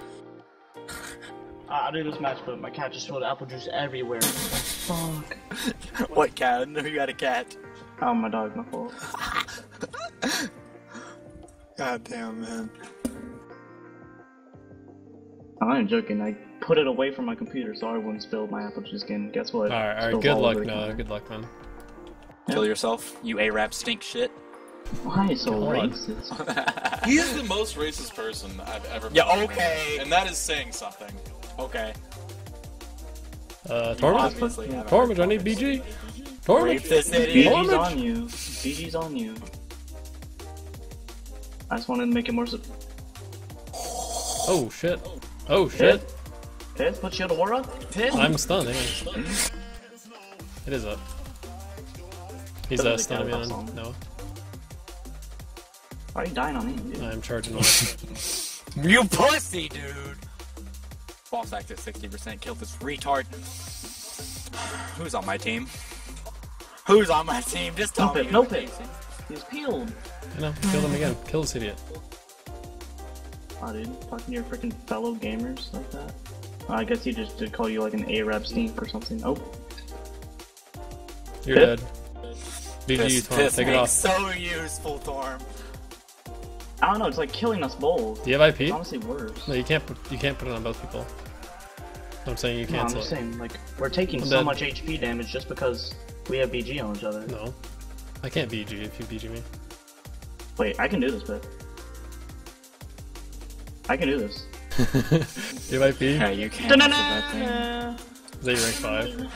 S2: I do this match, but my cat just spilled apple juice everywhere. Fuck.
S5: What cat? I know you got a cat.
S2: Oh, my dog, my fault.
S5: God damn, man.
S2: I'm not even joking. I put it away from my computer so I wouldn't spill my apple juice again. Guess what?
S7: Alright, alright.
S2: Spilled
S7: Good
S2: all
S7: luck,
S2: over the
S7: Noah.
S2: counter.
S7: Good luck, man.
S5: Kill yourself, you A-rap stink shit.
S2: Why so
S7: Come on.
S2: racist?
S6: He is the most racist person I've ever.
S5: Yeah,
S6: met.
S5: okay.
S6: And that is saying something.
S5: Okay.
S7: Uh, Tormage?
S5: Obviously, haven't
S7: Tormage,
S5: heard
S7: I need B G.
S5: Rape
S7: Tormage?
S5: this
S2: B
S5: idiot.
S2: G's
S7: Tormage?
S2: on you. B G's on you. I just wanted to make it more. Su-
S7: Oh, shit. Oh, shit.
S2: Piss, put Shield of War up. Piss.
S7: I'm stunned. Hang on. It is up. He's uh,
S2: Doesn't
S7: stunning me
S2: count
S7: on
S2: that
S7: Noah.
S2: Why are you dying on me, dude?
S7: I'm charging one.
S5: You pussy, dude! False act at sixty percent. Kill this retard. Who's on my team? Who's on my team? Just tell
S2: No
S5: me.
S2: pit, no
S5: who's
S2: pit.
S5: facing.
S2: He's peeled.
S7: I know. Kill him again. Kill this idiot.
S2: Oh, dude, talking to your freaking fellow gamers like that. Oh, I guess he just did call you like an A-rap stink or something. Oh,
S7: You're
S2: Pip?
S7: dead. B G,
S5: This,
S7: Torm.
S5: this
S7: Take it
S5: makes
S7: off.
S5: so useful, Torm.
S2: I don't know. It's like killing us both.
S7: Do you have I P?
S2: It's honestly worse.
S7: No, you can't put you can't put it on both people. I'm saying you
S2: No, I'm
S7: cancel
S2: just
S7: it.
S2: saying, like, we're taking
S7: I'm
S2: so
S7: dead.
S2: much H P damage just because we have B G on each other.
S7: No. I can't B G if you B G me.
S2: Wait, I can do this, but I can do this.
S7: You have I P?
S5: Yeah, you can't. That's a bad thing.
S7: Is that your rank five?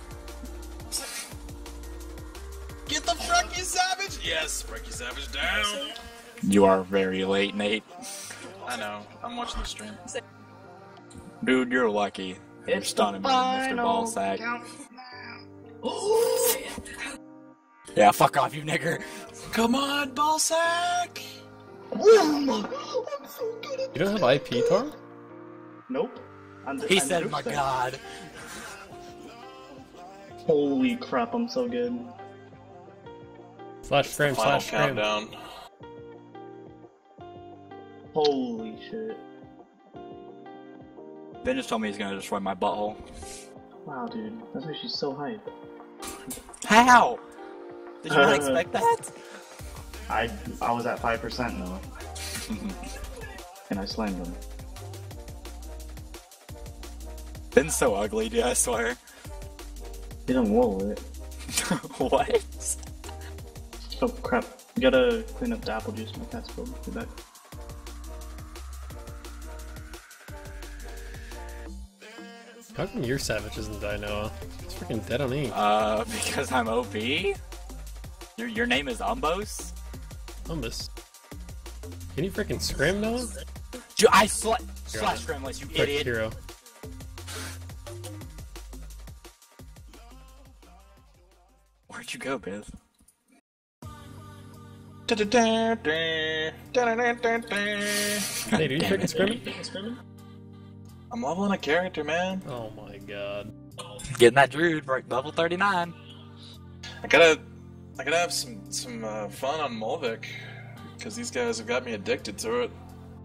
S6: Get the Frankie Savage! Yes, Frankie Savage down!
S5: You are very late, Nate.
S6: I know. I'm watching the stream.
S5: Dude, you're lucky. You're
S2: It's
S5: stunning
S2: the
S5: me, Mister
S2: final
S5: Ballsack.
S2: count.
S5: Yeah, fuck off, you nigger.
S6: Come on, Ballsack!
S7: You don't have I P, Torm?
S2: Nope. I'm just,
S5: He
S2: I'm
S5: said,
S2: just
S5: my
S2: saying.
S5: god.
S2: Holy crap, I'm so good.
S7: Slash scram,
S6: Final
S7: slash scram.
S6: countdown.
S2: Holy shit.
S5: Ben just told me he's gonna destroy my butthole.
S2: Wow, dude. That's why she's so hype.
S5: How? Did you not
S2: Uh,
S5: expect that?
S2: I I was at five percent though. And I slammed him.
S5: Ben's so ugly, dude, I swear.
S2: He didn't roll it.
S5: What?
S2: Oh crap. You gotta clean up the apple juice my cat's spilled. Get back.
S7: How come your Savage isn't die, Noah? It's freaking dead on E.
S5: Uh, because I'm O P? Your, your name is Umbos?
S7: Umbus. Can you freaking scram, Noah?
S5: Dude, I sla-
S7: You're
S5: slash
S7: on.
S5: scrambless, you
S7: Quick
S5: idiot.
S7: hero.
S5: Where'd you go, Biz?
S7: Hey, do you freaking screaming?
S6: I'm leveling a character, man.
S7: Oh my god.
S5: Getting that druid right, level thirty-nine.
S6: I gotta, I gotta have some some uh, fun on Mulvik, because these guys have got me addicted to it.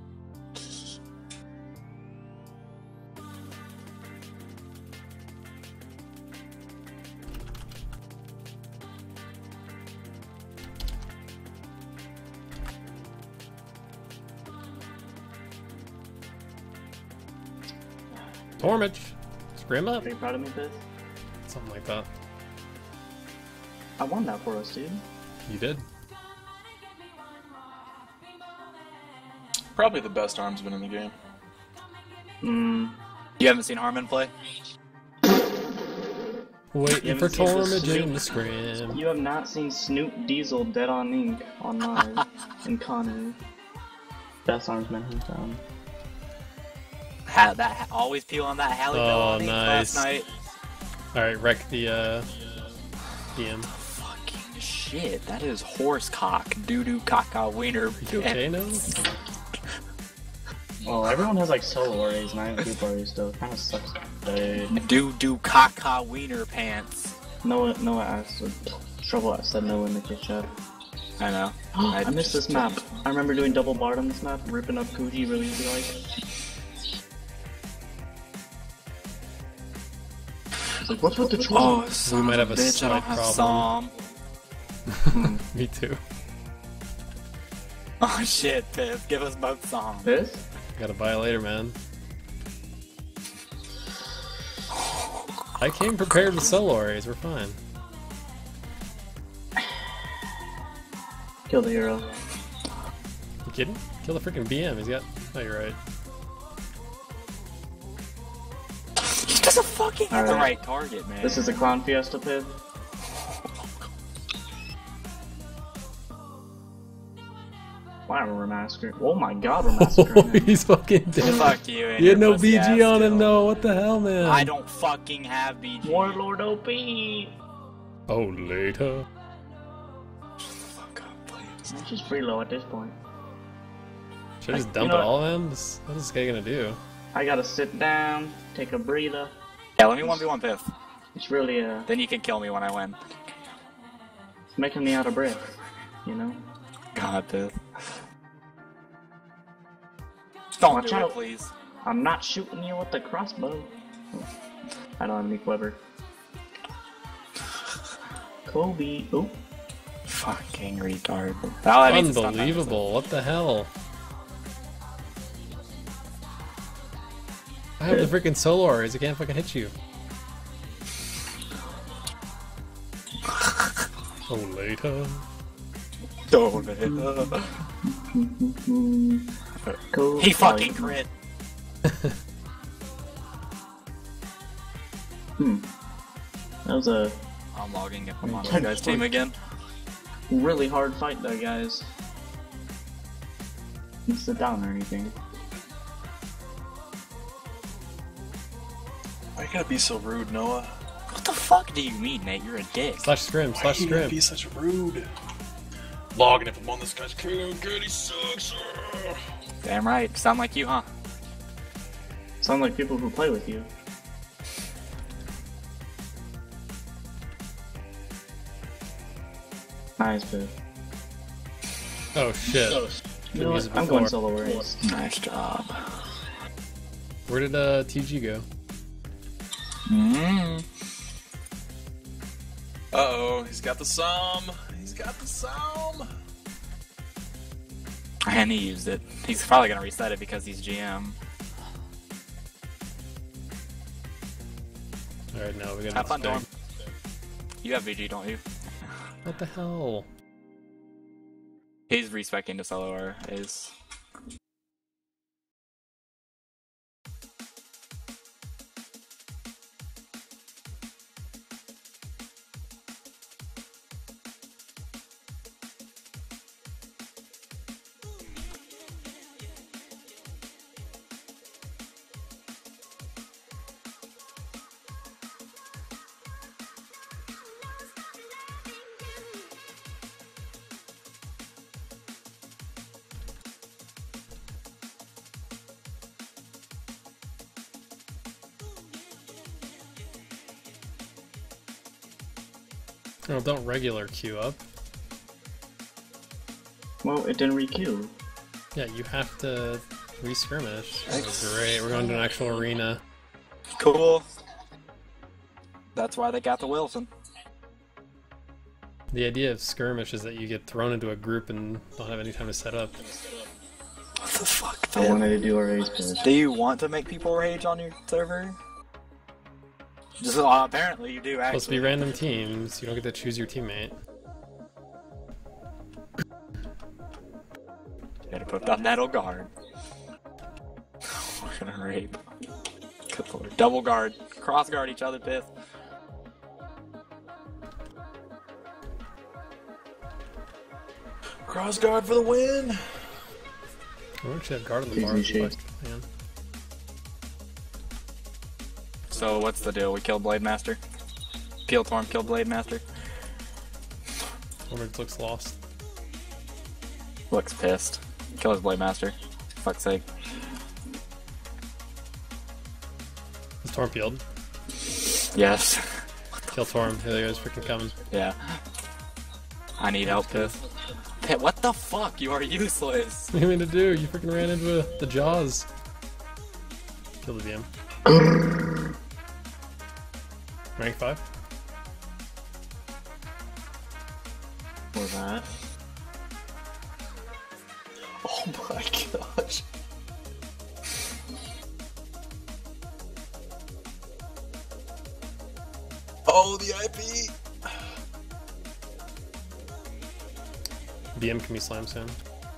S7: Tormage. Scream up.
S2: Are you proud of me, Biz?
S7: Something like that.
S2: I won that for us, dude.
S7: You did.
S6: Probably the best armsman in the game.
S2: Hmm.
S5: You haven't seen Harmon play?
S7: Waiting
S2: You
S7: for
S2: haven't seen the
S7: Tormage
S2: Snoop-
S7: in the scrim.
S2: You have not seen Snoop Diesel dead on ink on live in Connor. Best armsman hands down.
S5: Had that always peeling that Halle Bell
S7: Oh,
S5: on me
S7: nice.
S5: last night.
S7: Alright, wreck the uh, D M.
S5: Fucking shit, that is horse cock, doo doo caca wiener.
S7: You okay now?
S2: Well, everyone has like solo arrays and I have group arrays still. It kind of sucks. They...
S5: Doo doo caca wiener pants.
S2: Noah, Noah asked. Trouble I said no in the kit chat.
S5: I know.
S2: I missed this map. I remember doing double Bard on this map, ripping up Kuji really easy like. It's like, what's with the troll?
S5: Oh, son
S7: We might
S5: of
S7: have a
S5: bitch, I don't
S7: slight
S5: have
S7: problem.
S5: Psalm.
S7: Me too.
S5: Oh shit, Piff, give us both Psalm.
S2: This?
S7: Gotta buy it later, man. I came prepared with solo arrays, we're fine.
S2: Kill the hero.
S7: You kidding? Kill the freaking B M, he's got... Oh, you're right.
S5: He doesn't fucking have the
S2: Alright.
S5: right target, man.
S2: This is a Clown Fiesta pit. Why are we massacring? Oh my god, we're massacring him.
S7: He's fucking dead.
S5: Fuck you. and
S7: He had
S5: your
S7: no B G
S5: pussy ass
S7: on him
S5: still.
S7: though, what the hell, man?
S5: I don't fucking have B G.
S2: Warlord O P!
S7: Oh, later.
S5: Fuck up, please.
S2: It's just free low at this point.
S7: Should I just
S2: You
S7: dump
S2: know
S7: it
S2: what?
S7: all in? This- What is this guy gonna do?
S2: I gotta sit down, take a breather.
S5: Yeah, let me one v one Piff.
S2: It's really, uh,
S5: Then you can kill me when I win.
S2: it's making me out of breath, you know?
S5: God, Piff. Don't
S2: Watch
S5: do
S2: out.
S5: it, please.
S2: I'm not shooting you with the crossbow. I don't have any quiver. Kobe. Oop.
S5: Fucking retard. Oh, that means it's not that
S7: Unbelievable, what the hell? I have the freaking solo arrays, I can't fucking hit you. Oh, later.
S5: Don't it.
S2: Kobe.
S5: He fucking crit.
S2: Hmm. That was a
S5: I'm logging if I'm on this guy's team again.
S2: really hard fight there, guys. Don't sit down or anything.
S6: Why you gotta be so rude, Noah?
S5: What the fuck do you mean, Nate? You're a dick.
S7: Slash scrim,
S6: Why
S7: slash
S6: you gotta
S7: scrim.
S6: be such rude? Logging if I'm on this guy's crew, good, he sucks.
S5: Damn right. Sound like you, huh?
S2: Sound like people who play with you. Nice, but
S7: Oh shit.
S2: you
S7: Couldn't
S2: know
S7: use
S2: what?
S7: it
S2: I'm going
S7: before.
S2: solo race.
S5: Nice job.
S7: Where did uh, T G go?
S5: Mm.
S6: Uh oh, he's got the Psalm. He's got the Psalm.
S5: And he used it. He's probably gonna reset it because he's G M.
S7: Alright, no, we gotta
S5: Have fun,
S7: stay.
S5: Dorm. You have V G, don't you?
S7: What the hell?
S5: He's respecting the solo or is.
S7: Oh, don't regular queue up.
S2: Well, it didn't re-queue.
S7: Yeah, you have to re-skirmish. Oh, great, we're going to an actual arena.
S5: Cool. That's why they got the Wilson.
S7: The idea of skirmish is that you get thrown into a group and don't have any time to set up.
S5: What the fuck,
S2: I
S5: man?
S2: wanted to do a race pitch.
S5: Do you want to make people rage on your server? Just, uh, apparently you do, actually.
S7: Supposed to be random teams, you don't get to choose your teammate.
S5: Gotta put that metal guard. We're gonna rape. Good lord. Double guard. Cross guard each other, Pith.
S6: Cross guard for the win!
S7: I don't actually have guard on the bar.
S2: Easy
S7: Fuck, man.
S5: So what's the deal? We killed Blade Master? Peel Torm killed Blade Master?
S7: Homer looks lost.
S5: Looks pissed. Kill his Blade Master. Fuck's sake.
S7: Is Torm peeled?
S5: Yes.
S7: Kill Torm. Here he goes, freaking coming.
S5: Yeah. I need help, Pith. Pith, what the fuck? You are useless.
S7: What do you mean to do? You freaking ran into the jaws. Kill the V M. Rank five?
S2: For that.
S5: Oh my gosh. Oh, the I P!
S7: B M can be slammed soon.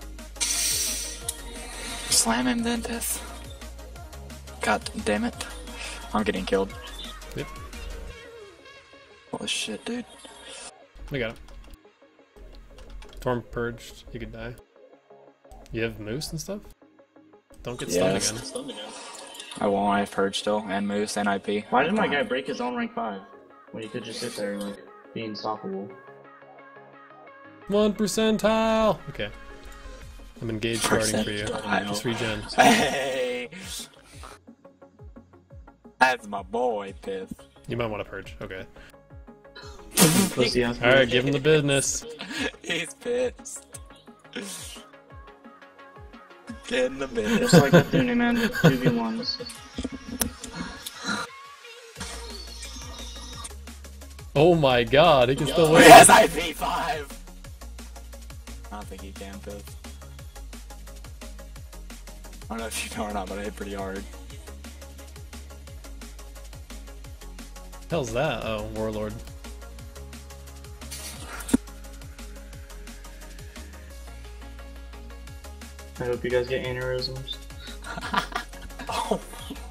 S5: Slam him then, Pith. God damn it. I'm getting killed.
S7: Yep.
S5: Holy shit, dude.
S7: We got him. Torm purged, he could die. You have Moose and stuff? Don't get stunned
S5: Yes.
S7: again.
S5: I won't, I have Purge still, and Moose, and I P.
S2: Why did my guy break his own rank five? When he could just sit there and like be unstoppable.
S7: One percentile! Okay. I'm engaged guarding for you.
S5: Percentile.
S7: Just regen.
S5: Hey! That's my boy, Pith.
S7: You might want to purge. Okay.
S2: Pussy ass
S7: Alright, give him the business.
S5: He's pissed. Get in the business.
S2: Just like the Thune man, two v ones.
S7: Oh my god, he can still win.
S5: Yes, I P five! I don't think he can, Pith. I don't know if you know or not, but I hit pretty hard.
S7: Hell's that? Oh, Warlord.
S2: I hope you guys get aneurysms.
S5: Oh